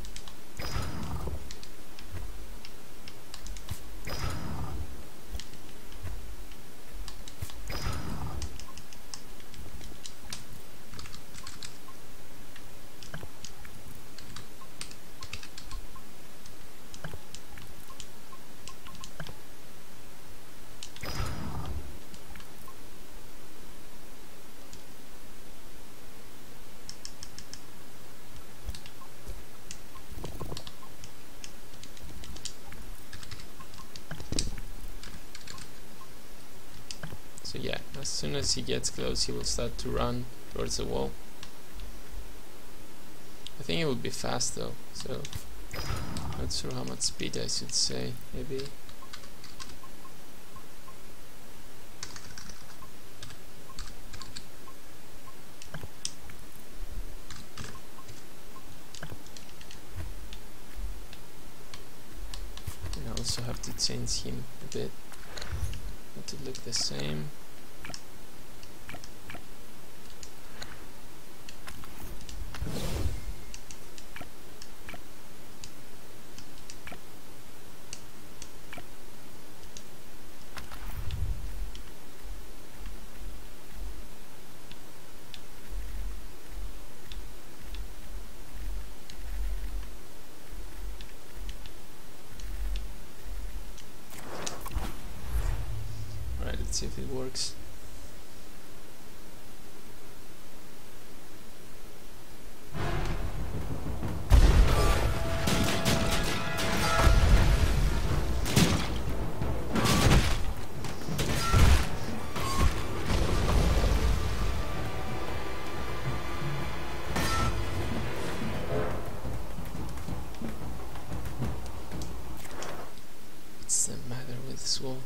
So yeah, as soon as he gets close, he will start to run towards the wall. I think it will be fast though, so not sure how much speed I should say. Maybe. And I also have to change him a bit. Not to look the same. Let's see if it works. What's the matter with this wall?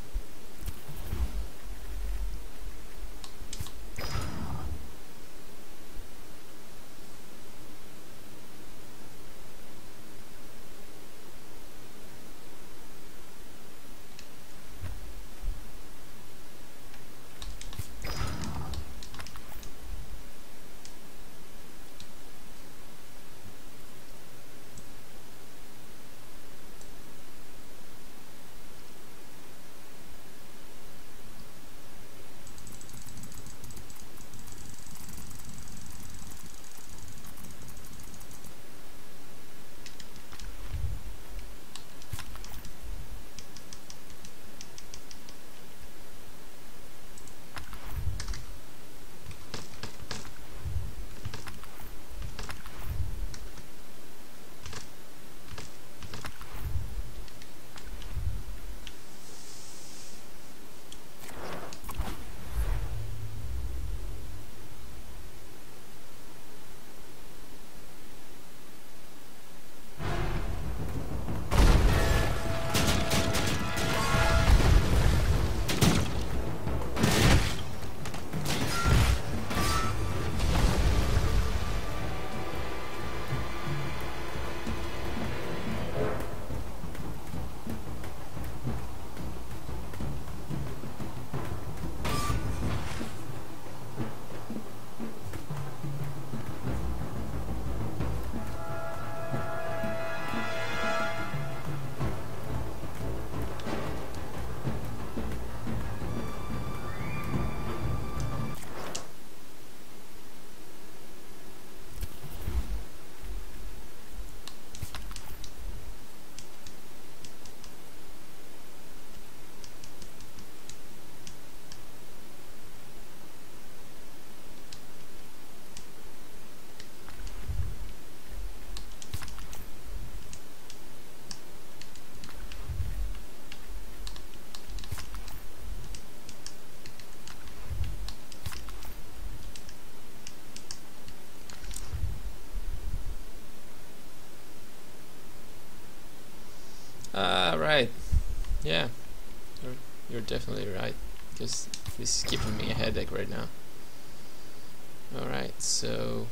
Right. Yeah, you're definitely right. because this is giving me a headache right now. Alright, so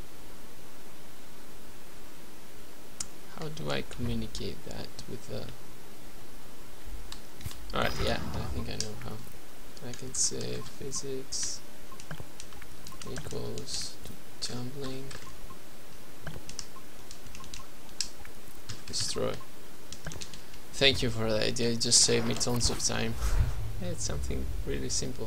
how do I communicate that with the... Alright, yeah, I think I know how. I can say physics equals tumbling destroy. Thank you for that idea, it just saved me tons of time. It's something really simple.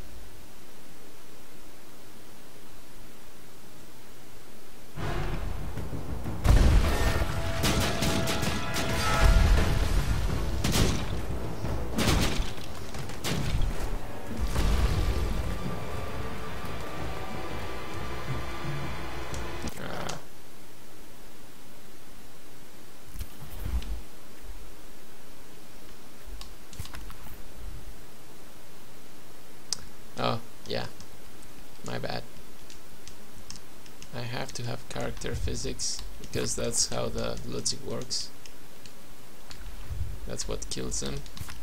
Oh, yeah, my bad. I have to have character physics because that's how the logic works. That's what kills them.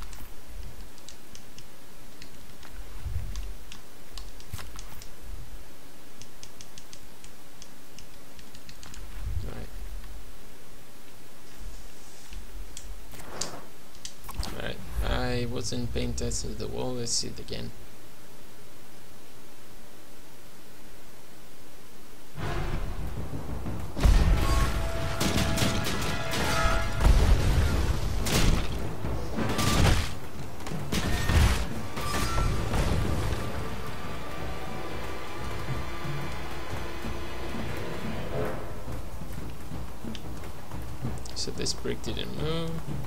Alright, I wasn't paying attention to the wall, let's see it again. So this brick didn't move.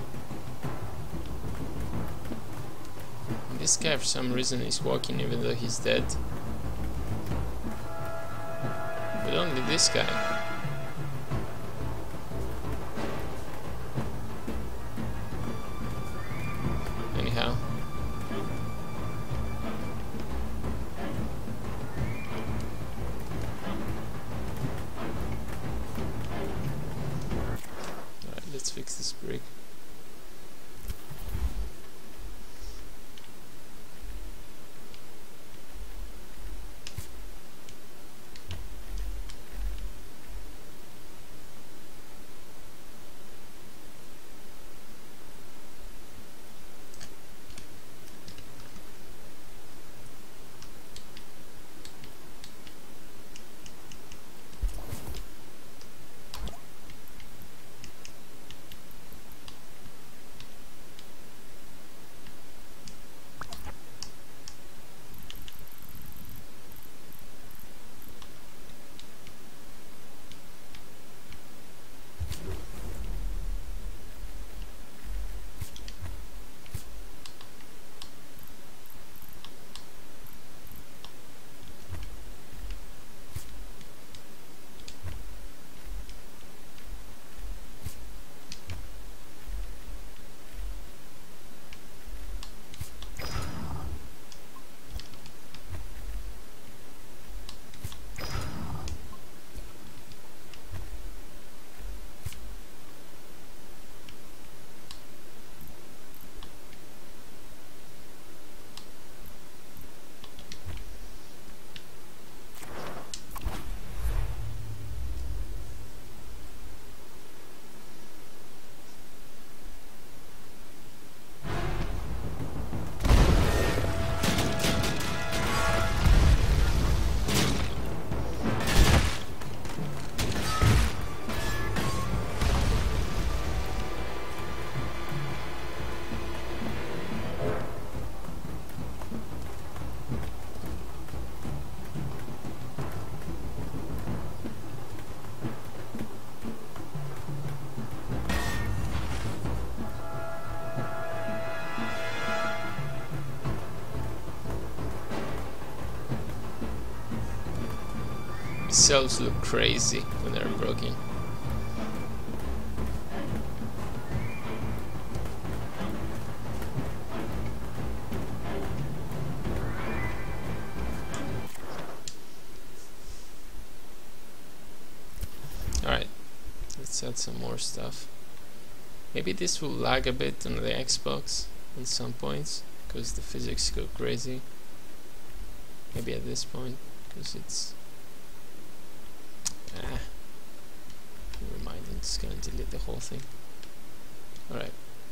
And this guy for some reason is walking even though he's dead. But only this guy. Anyhow. Let's fix this brick. Cells look crazy when they're broken. Alright, let's add some more stuff. Maybe this will lag a bit on the Xbox at some points, because the physics go crazy. Maybe at this point, because it's never mind, I'm just gonna delete the whole thing. Alright,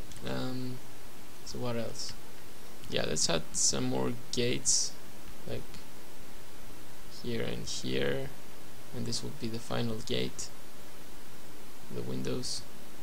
so what else? Yeah, let's add some more gates, like here and here, and this will be the final gate, the windows.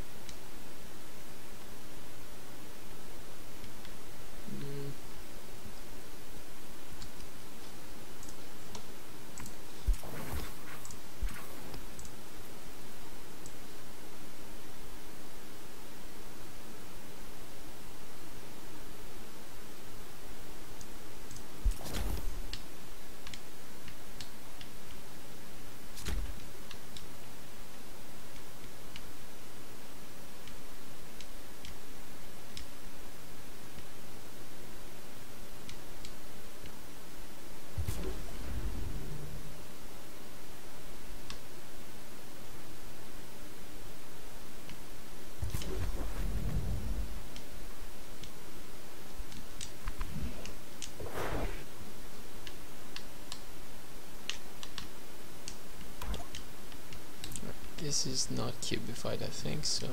This is not cubified, I think, so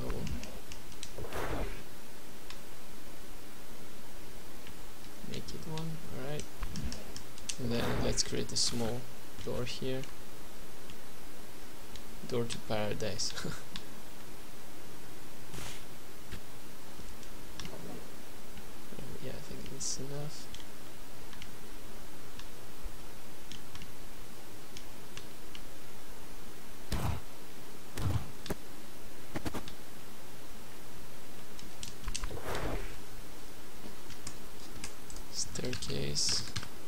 make it one. Alright, and then let's create a small door here, door to paradise. Yeah, I think that's enough. Staircase.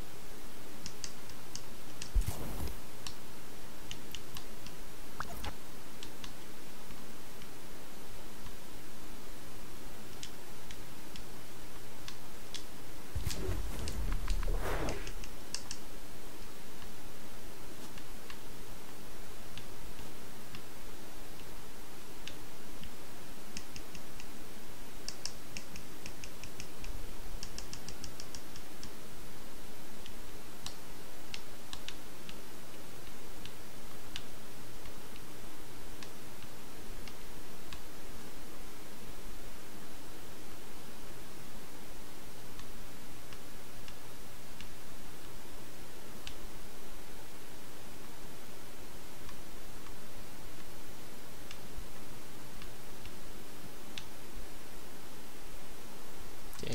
Okay.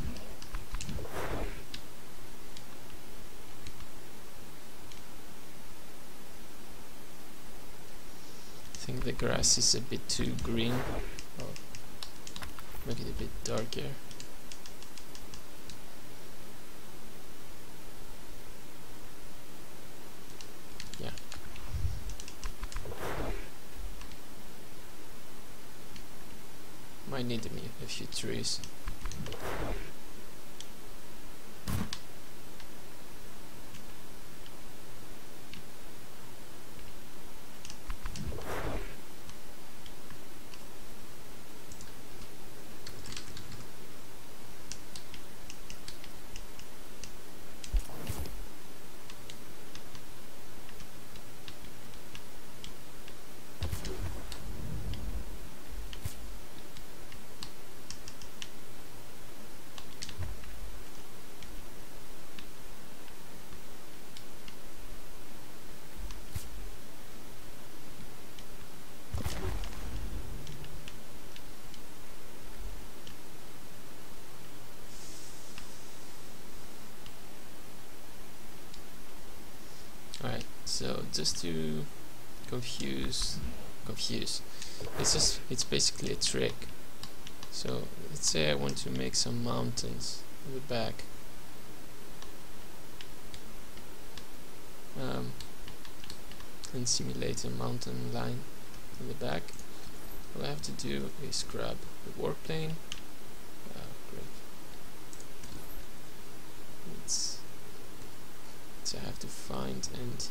I think the grass is a bit too green. I'll make it a bit darker. Yeah. Might need a few trees. Alright, so just to confuse, it's basically a trick. So let's say I want to make some mountains in the back. And simulate a mountain line in the back. All I have to do is grab the work plane. Great. So I have to find and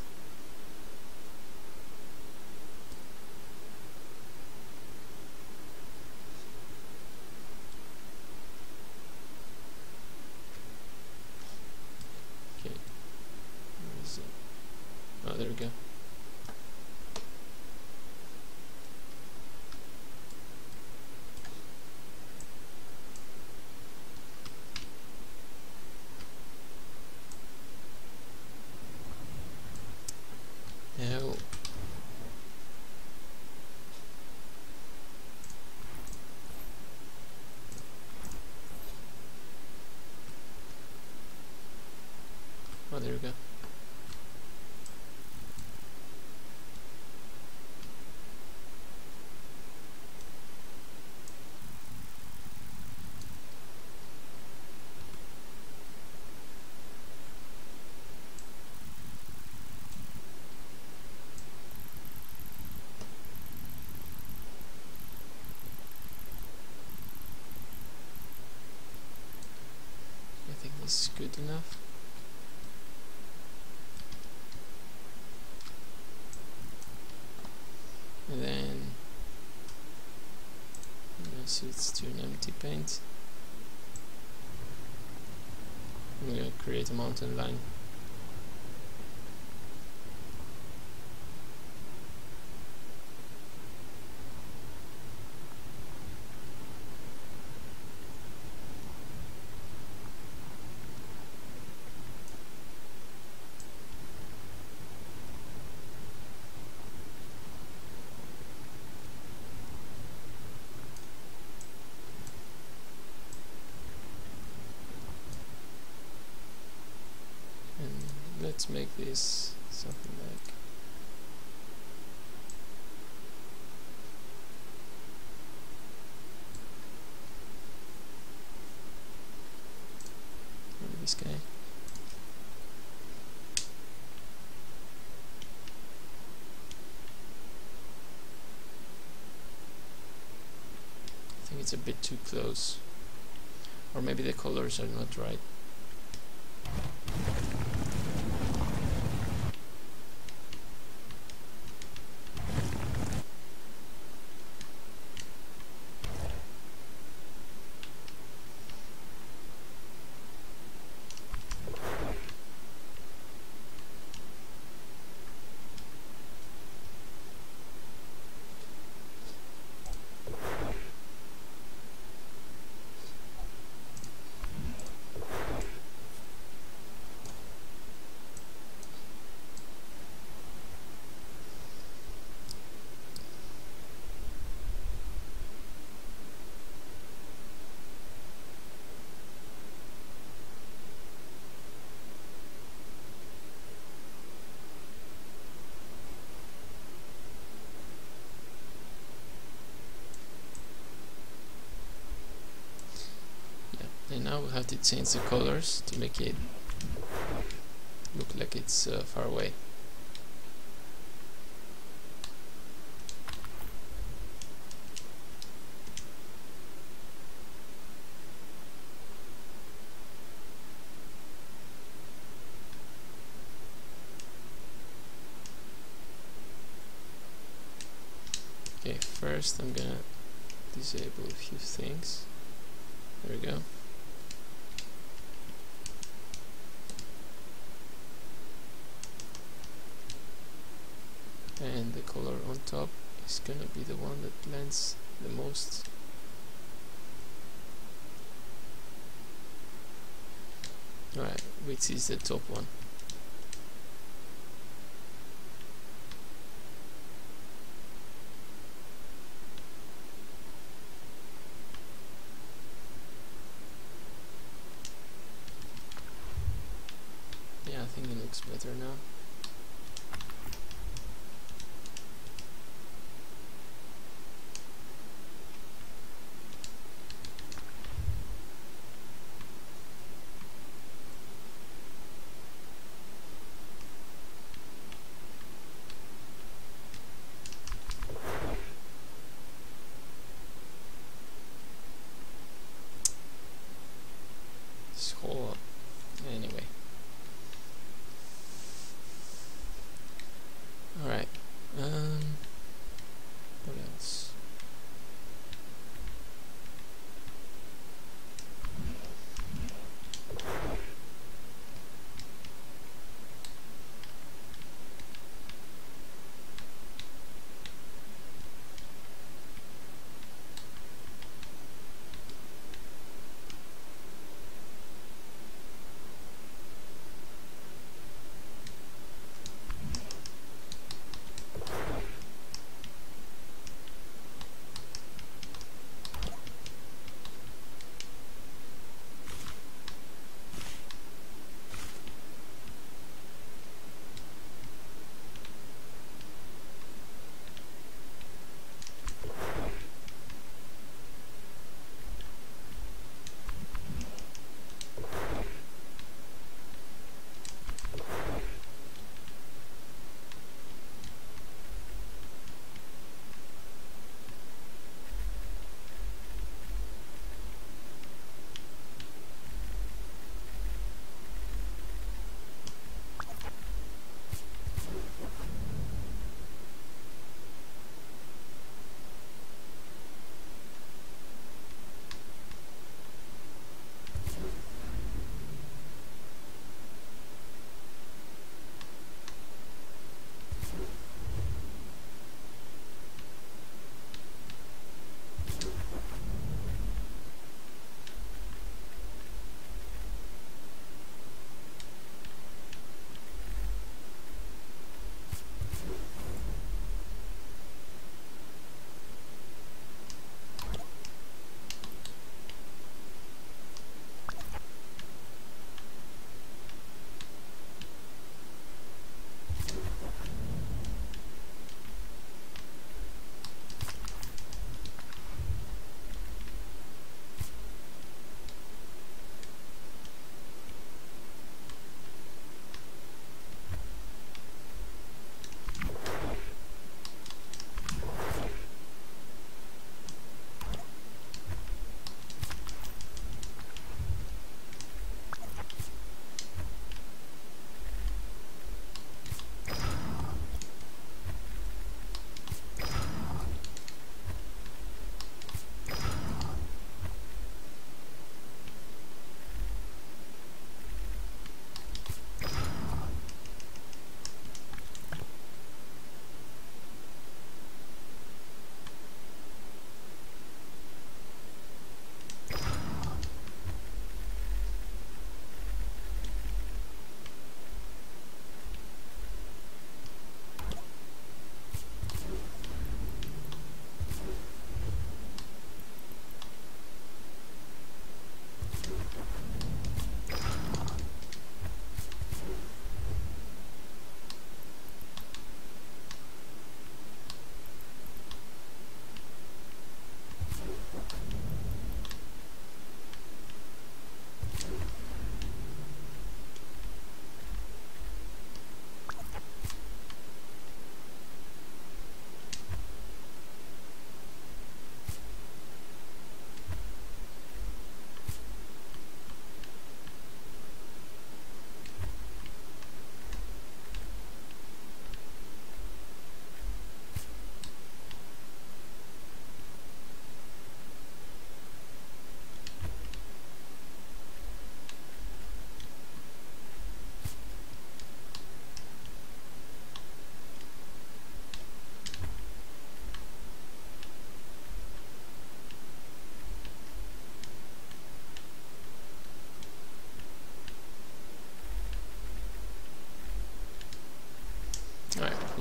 good enough. And then switch to an empty paint. I'm going to create a mountain line. Let's make this something like maybe this guy. I think it's a bit too close, or maybe the colors are not right. And now we'll have to change the colors to make it look like it's far away. Okay, first I'm gonna disable a few things. There we go. And the color on top is gonna be the one that blends the most. Alright, which is the top one? Yeah, I think it looks better now. Anyway,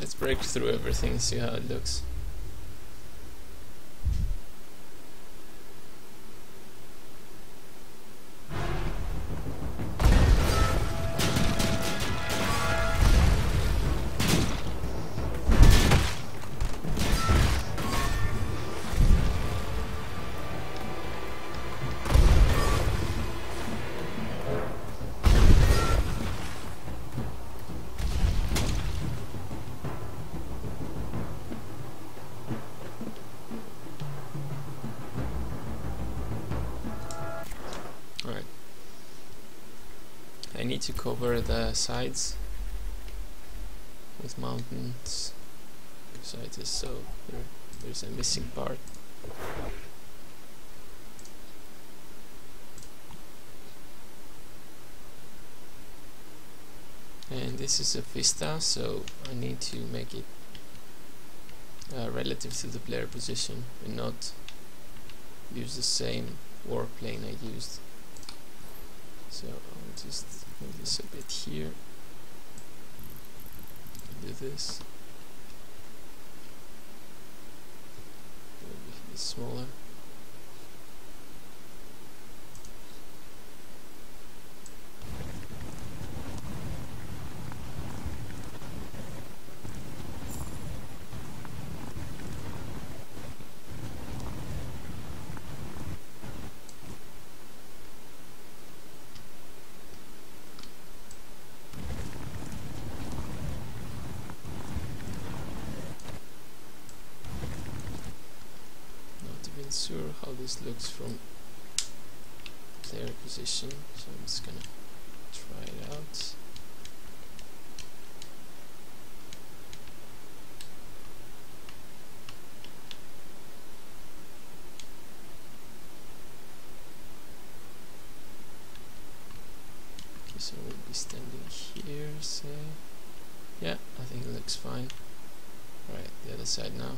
let's break through everything, see how it looks. Alright. I need to cover the sides with mountains beside this, so there's a missing part. And this is a vista, so I need to make it relative to the player position and not use the same warp plane I used. So I'll just move this a bit here, do this, a bit smaller. Sure how this looks from player position, so I'm just gonna try it out. Okay, so we'll be standing here, say. Yeah, I think it looks fine. Alright, the other side now.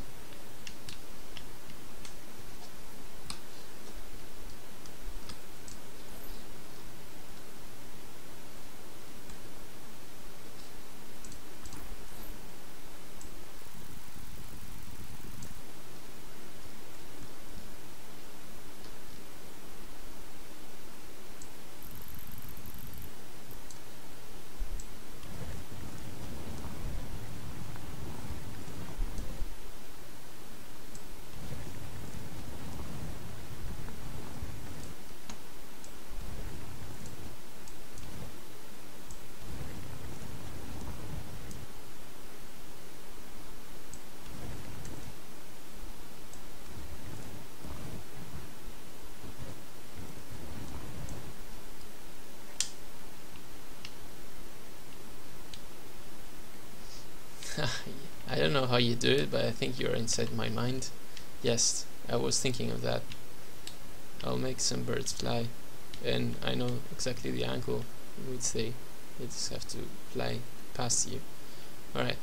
I don't know how you do it, but I think you're inside my mind. Yes, I was thinking of that. I'll make some birds fly, and I know exactly the angle in which they just have to fly past you. Alright.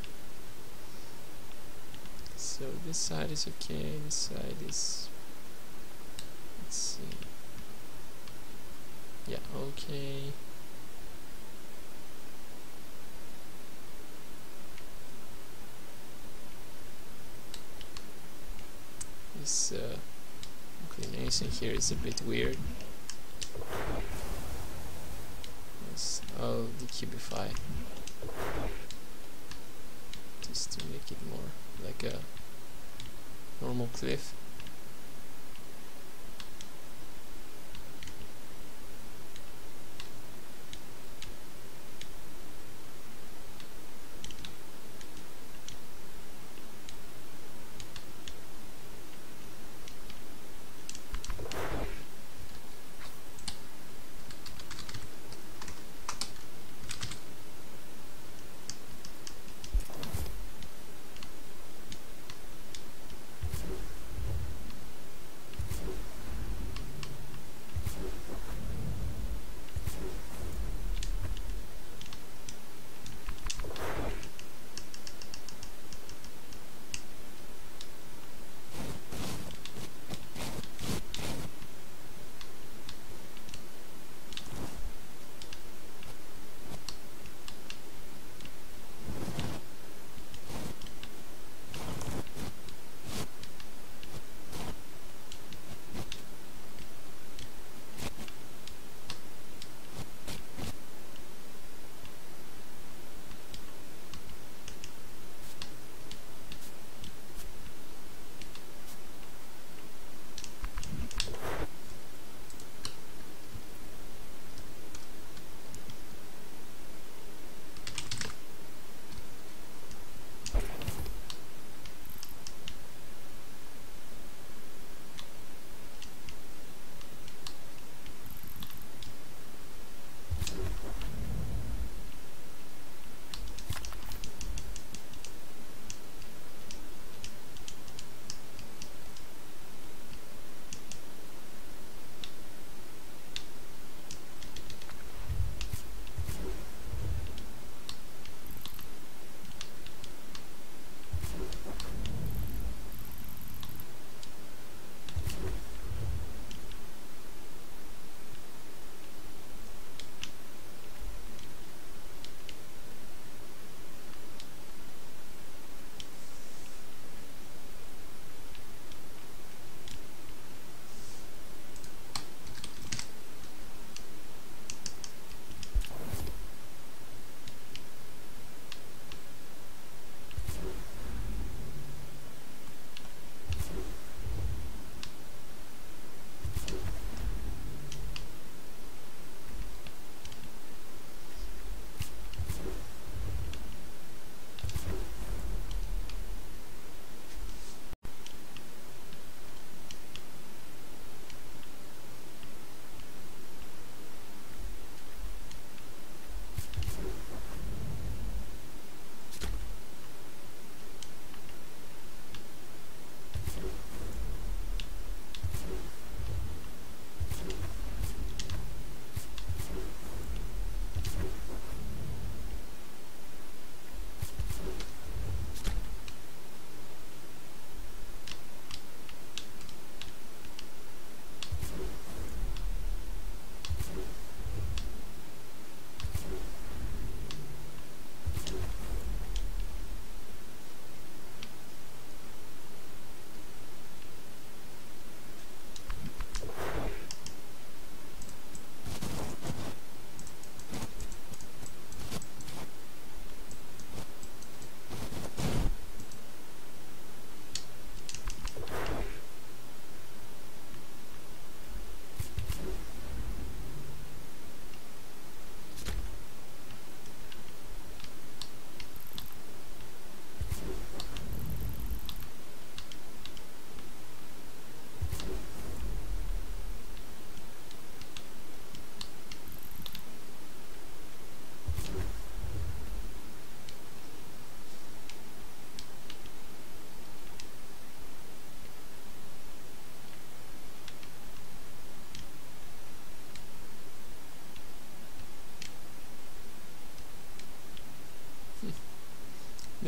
So this side is okay, this side is... let's see... yeah, okay. This inclination here is a bit weird. Yes, I'll decubify just to make it more like a normal cliff.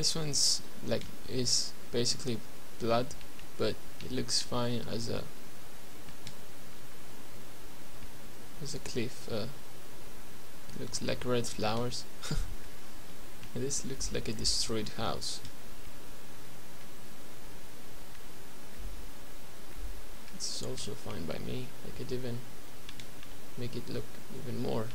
this one's like is basically blood, but it looks fine as a cliff. Looks like red flowers. And this looks like a destroyed house. This is also fine by me. I could even make it look even more.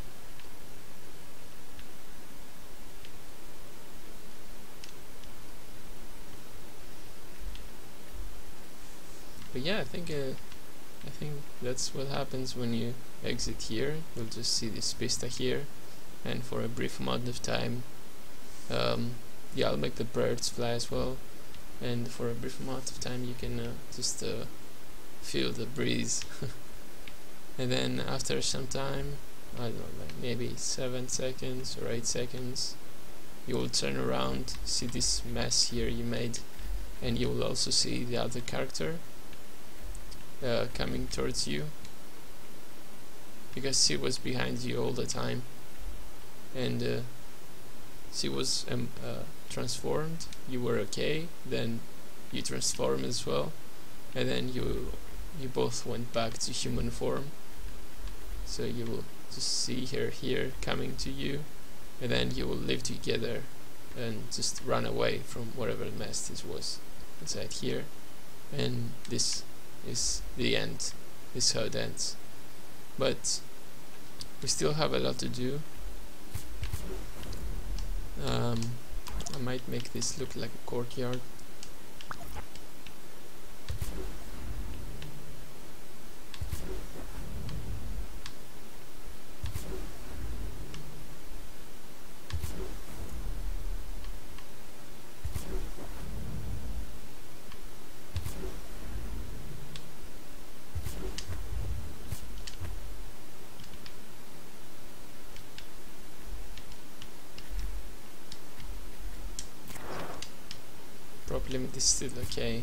But yeah, I think that's what happens when you exit here. You'll just see this vista here, and for a brief amount of time, yeah, I'll make the birds fly as well, and for a brief amount of time you can just feel the breeze. And then after some time, I don't know, like maybe 7 seconds or 8 seconds, you will turn around, see this mess here you made, and you will also see the other character coming towards you, because she was behind you all the time, and she was transformed. You were okay, then you transform as well, and then you both went back to human form. So you will just see her here coming to you, and then you will live together and just run away from whatever mess this was inside here. And this is the end. This is how it ends. But we still have a lot to do. I might make this look like a courtyard. Limit is still okay.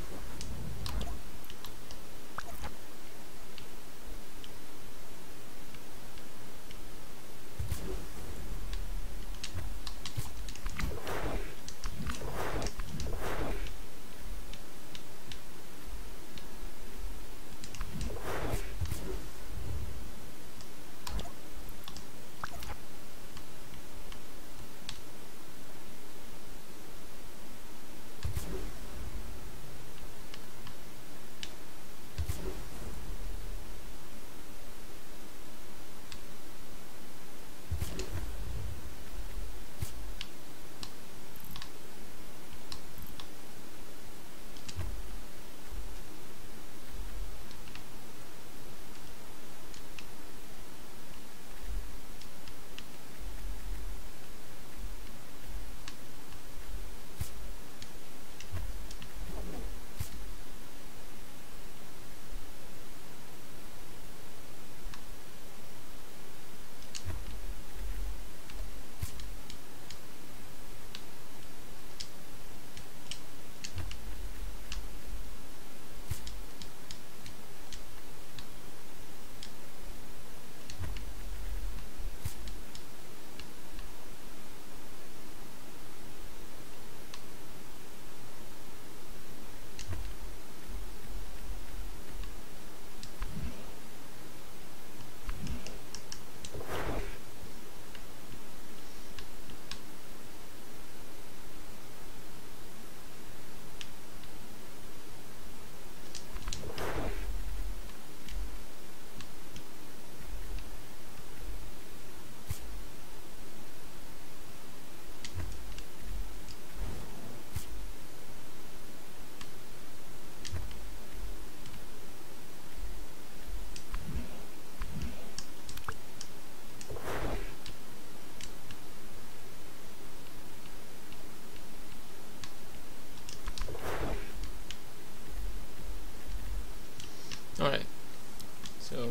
Alright, so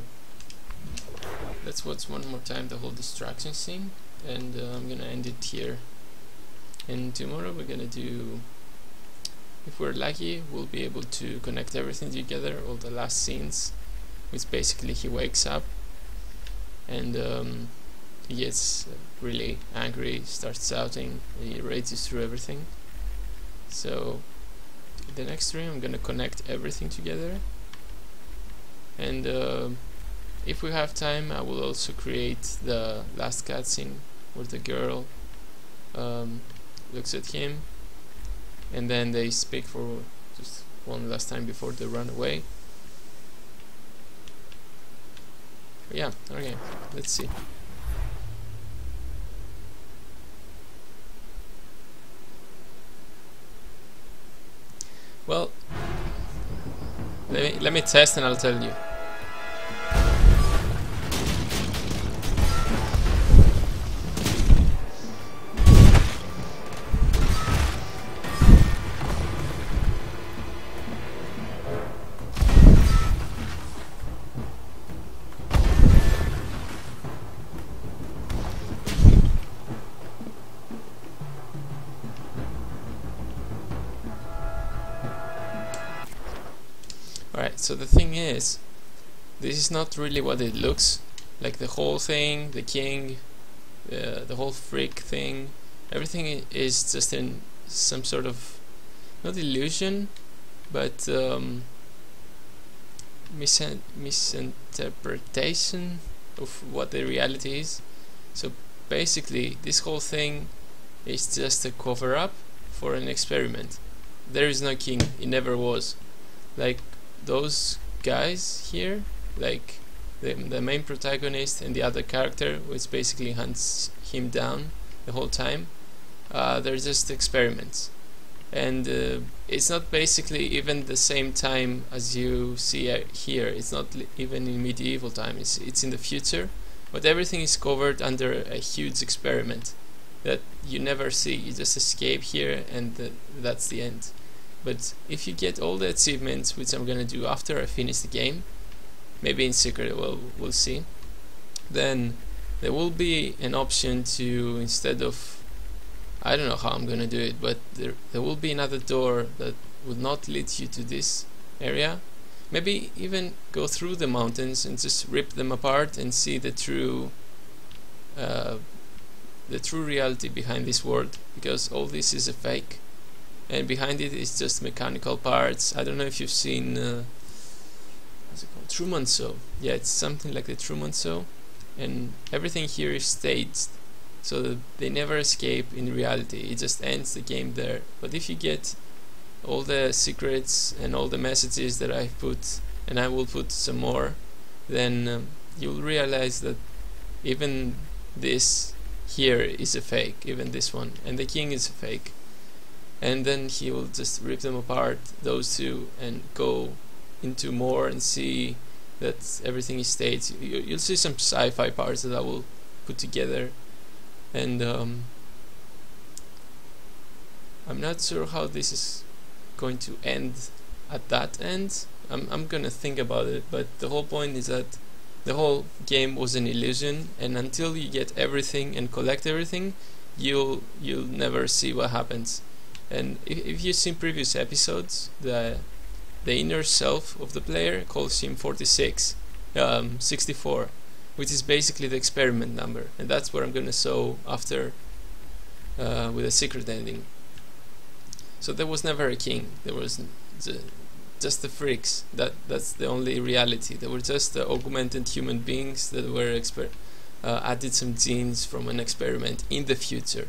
let's watch one more time the whole distraction scene, and I'm gonna end it here. And tomorrow we're gonna do, if we're lucky, we'll be able to connect everything together, all the last scenes, which basically he wakes up and he gets really angry, starts shouting, and he rages through everything. So the next stream I'm gonna connect everything together, and if we have time I will also create the last cutscene where the girl looks at him and then they speak for just one last time before they run away. But yeah, okay, let's see. Well, let me test and I'll tell you. Alright, so the thing is, this is not really what it looks like. The whole thing, the king, the whole freak thing, everything is just in some sort of, not illusion, but misinterpretation of what the reality is. So basically this whole thing is just a cover-up for an experiment. There is no king, it never was. Like those guys here, like the main protagonist and the other character, which basically hunts him down the whole time, they're just experiments. And it's not basically even the same time as you see here. It's not even in medieval time, it's in the future, but everything is covered under a huge experiment that you never see. You just escape here and that's the end. But if you get all the achievements, which I'm gonna do after I finish the game, maybe in secret, we'll see, then there will be an option to, instead of, I don't know how I'm gonna do it, but there will be another door that would not lead you to this area. Maybe even go through the mountains and just rip them apart and see the true reality behind this world, because all this is a fake. And behind it is just mechanical parts. I don't know if you've seen what's it called? Truman Show. Yeah, it's something like the Truman Show, and everything here is staged, so that they never escape in reality. It just ends the game there. But if you get all the secrets and all the messages that I've put, and I will put some more, then you'll realize that even this here is a fake, even this one, and the king is a fake. And then he will just rip them apart, those two, and go into more and see that everything is staged. You'll see some sci-fi parts that I will put together, and I'm not sure how this is going to end at that end. I'm gonna think about it, but the whole point is that the whole game was an illusion, and until you get everything and collect everything, you'll never see what happens. And if you've seen previous episodes, the inner self of the player calls him 64, which is basically the experiment number, and that's what I'm gonna show after with a secret ending. So there was never a king. There was just the freaks. That's the only reality. They were just augmented human beings that were added some genes from an experiment in the future.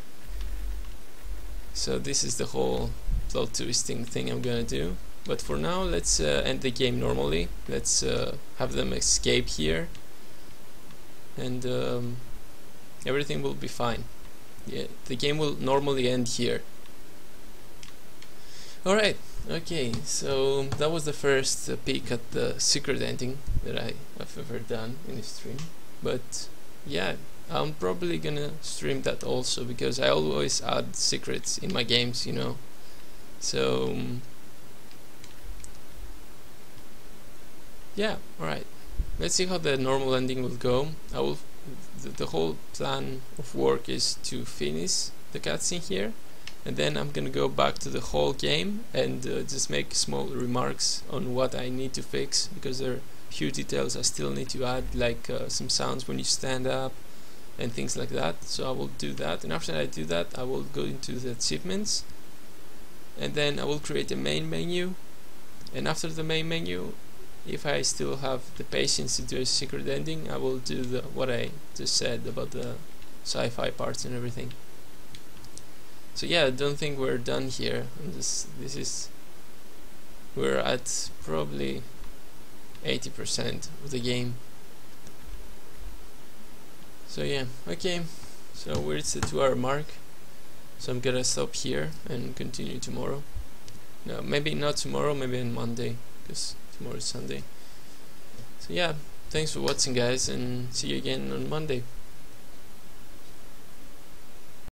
So this is the whole plot twisting thing I'm gonna do. But for now, let's end the game normally. Let's have them escape here, and everything will be fine. Yeah, the game will normally end here. Alright, okay, so that was the first peek at the secret ending that I have ever done in a stream. But yeah, I'm probably gonna stream that also, because I always add secrets in my games, you know. So yeah, alright, let's see how the normal ending will go. The whole plan of work is to finish the cutscene here, and then I'm gonna go back to the whole game and just make small remarks on what I need to fix, because there are few details I still need to add, like some sounds when you stand up, and things like that. So I will do that, and after I do that I will go into the achievements, and then I will create a main menu, and after the main menu, if I still have the patience to do a secret ending, I will do what I just said about the sci-fi parts and everything. So yeah, I don't think we're done here. We're at probably 80% of the game. So yeah, okay, so we're at the 2-hour mark, so I'm gonna stop here and continue tomorrow. No, maybe not tomorrow, maybe on Monday, because tomorrow is Sunday. So yeah, thanks for watching guys, and see you again on Monday.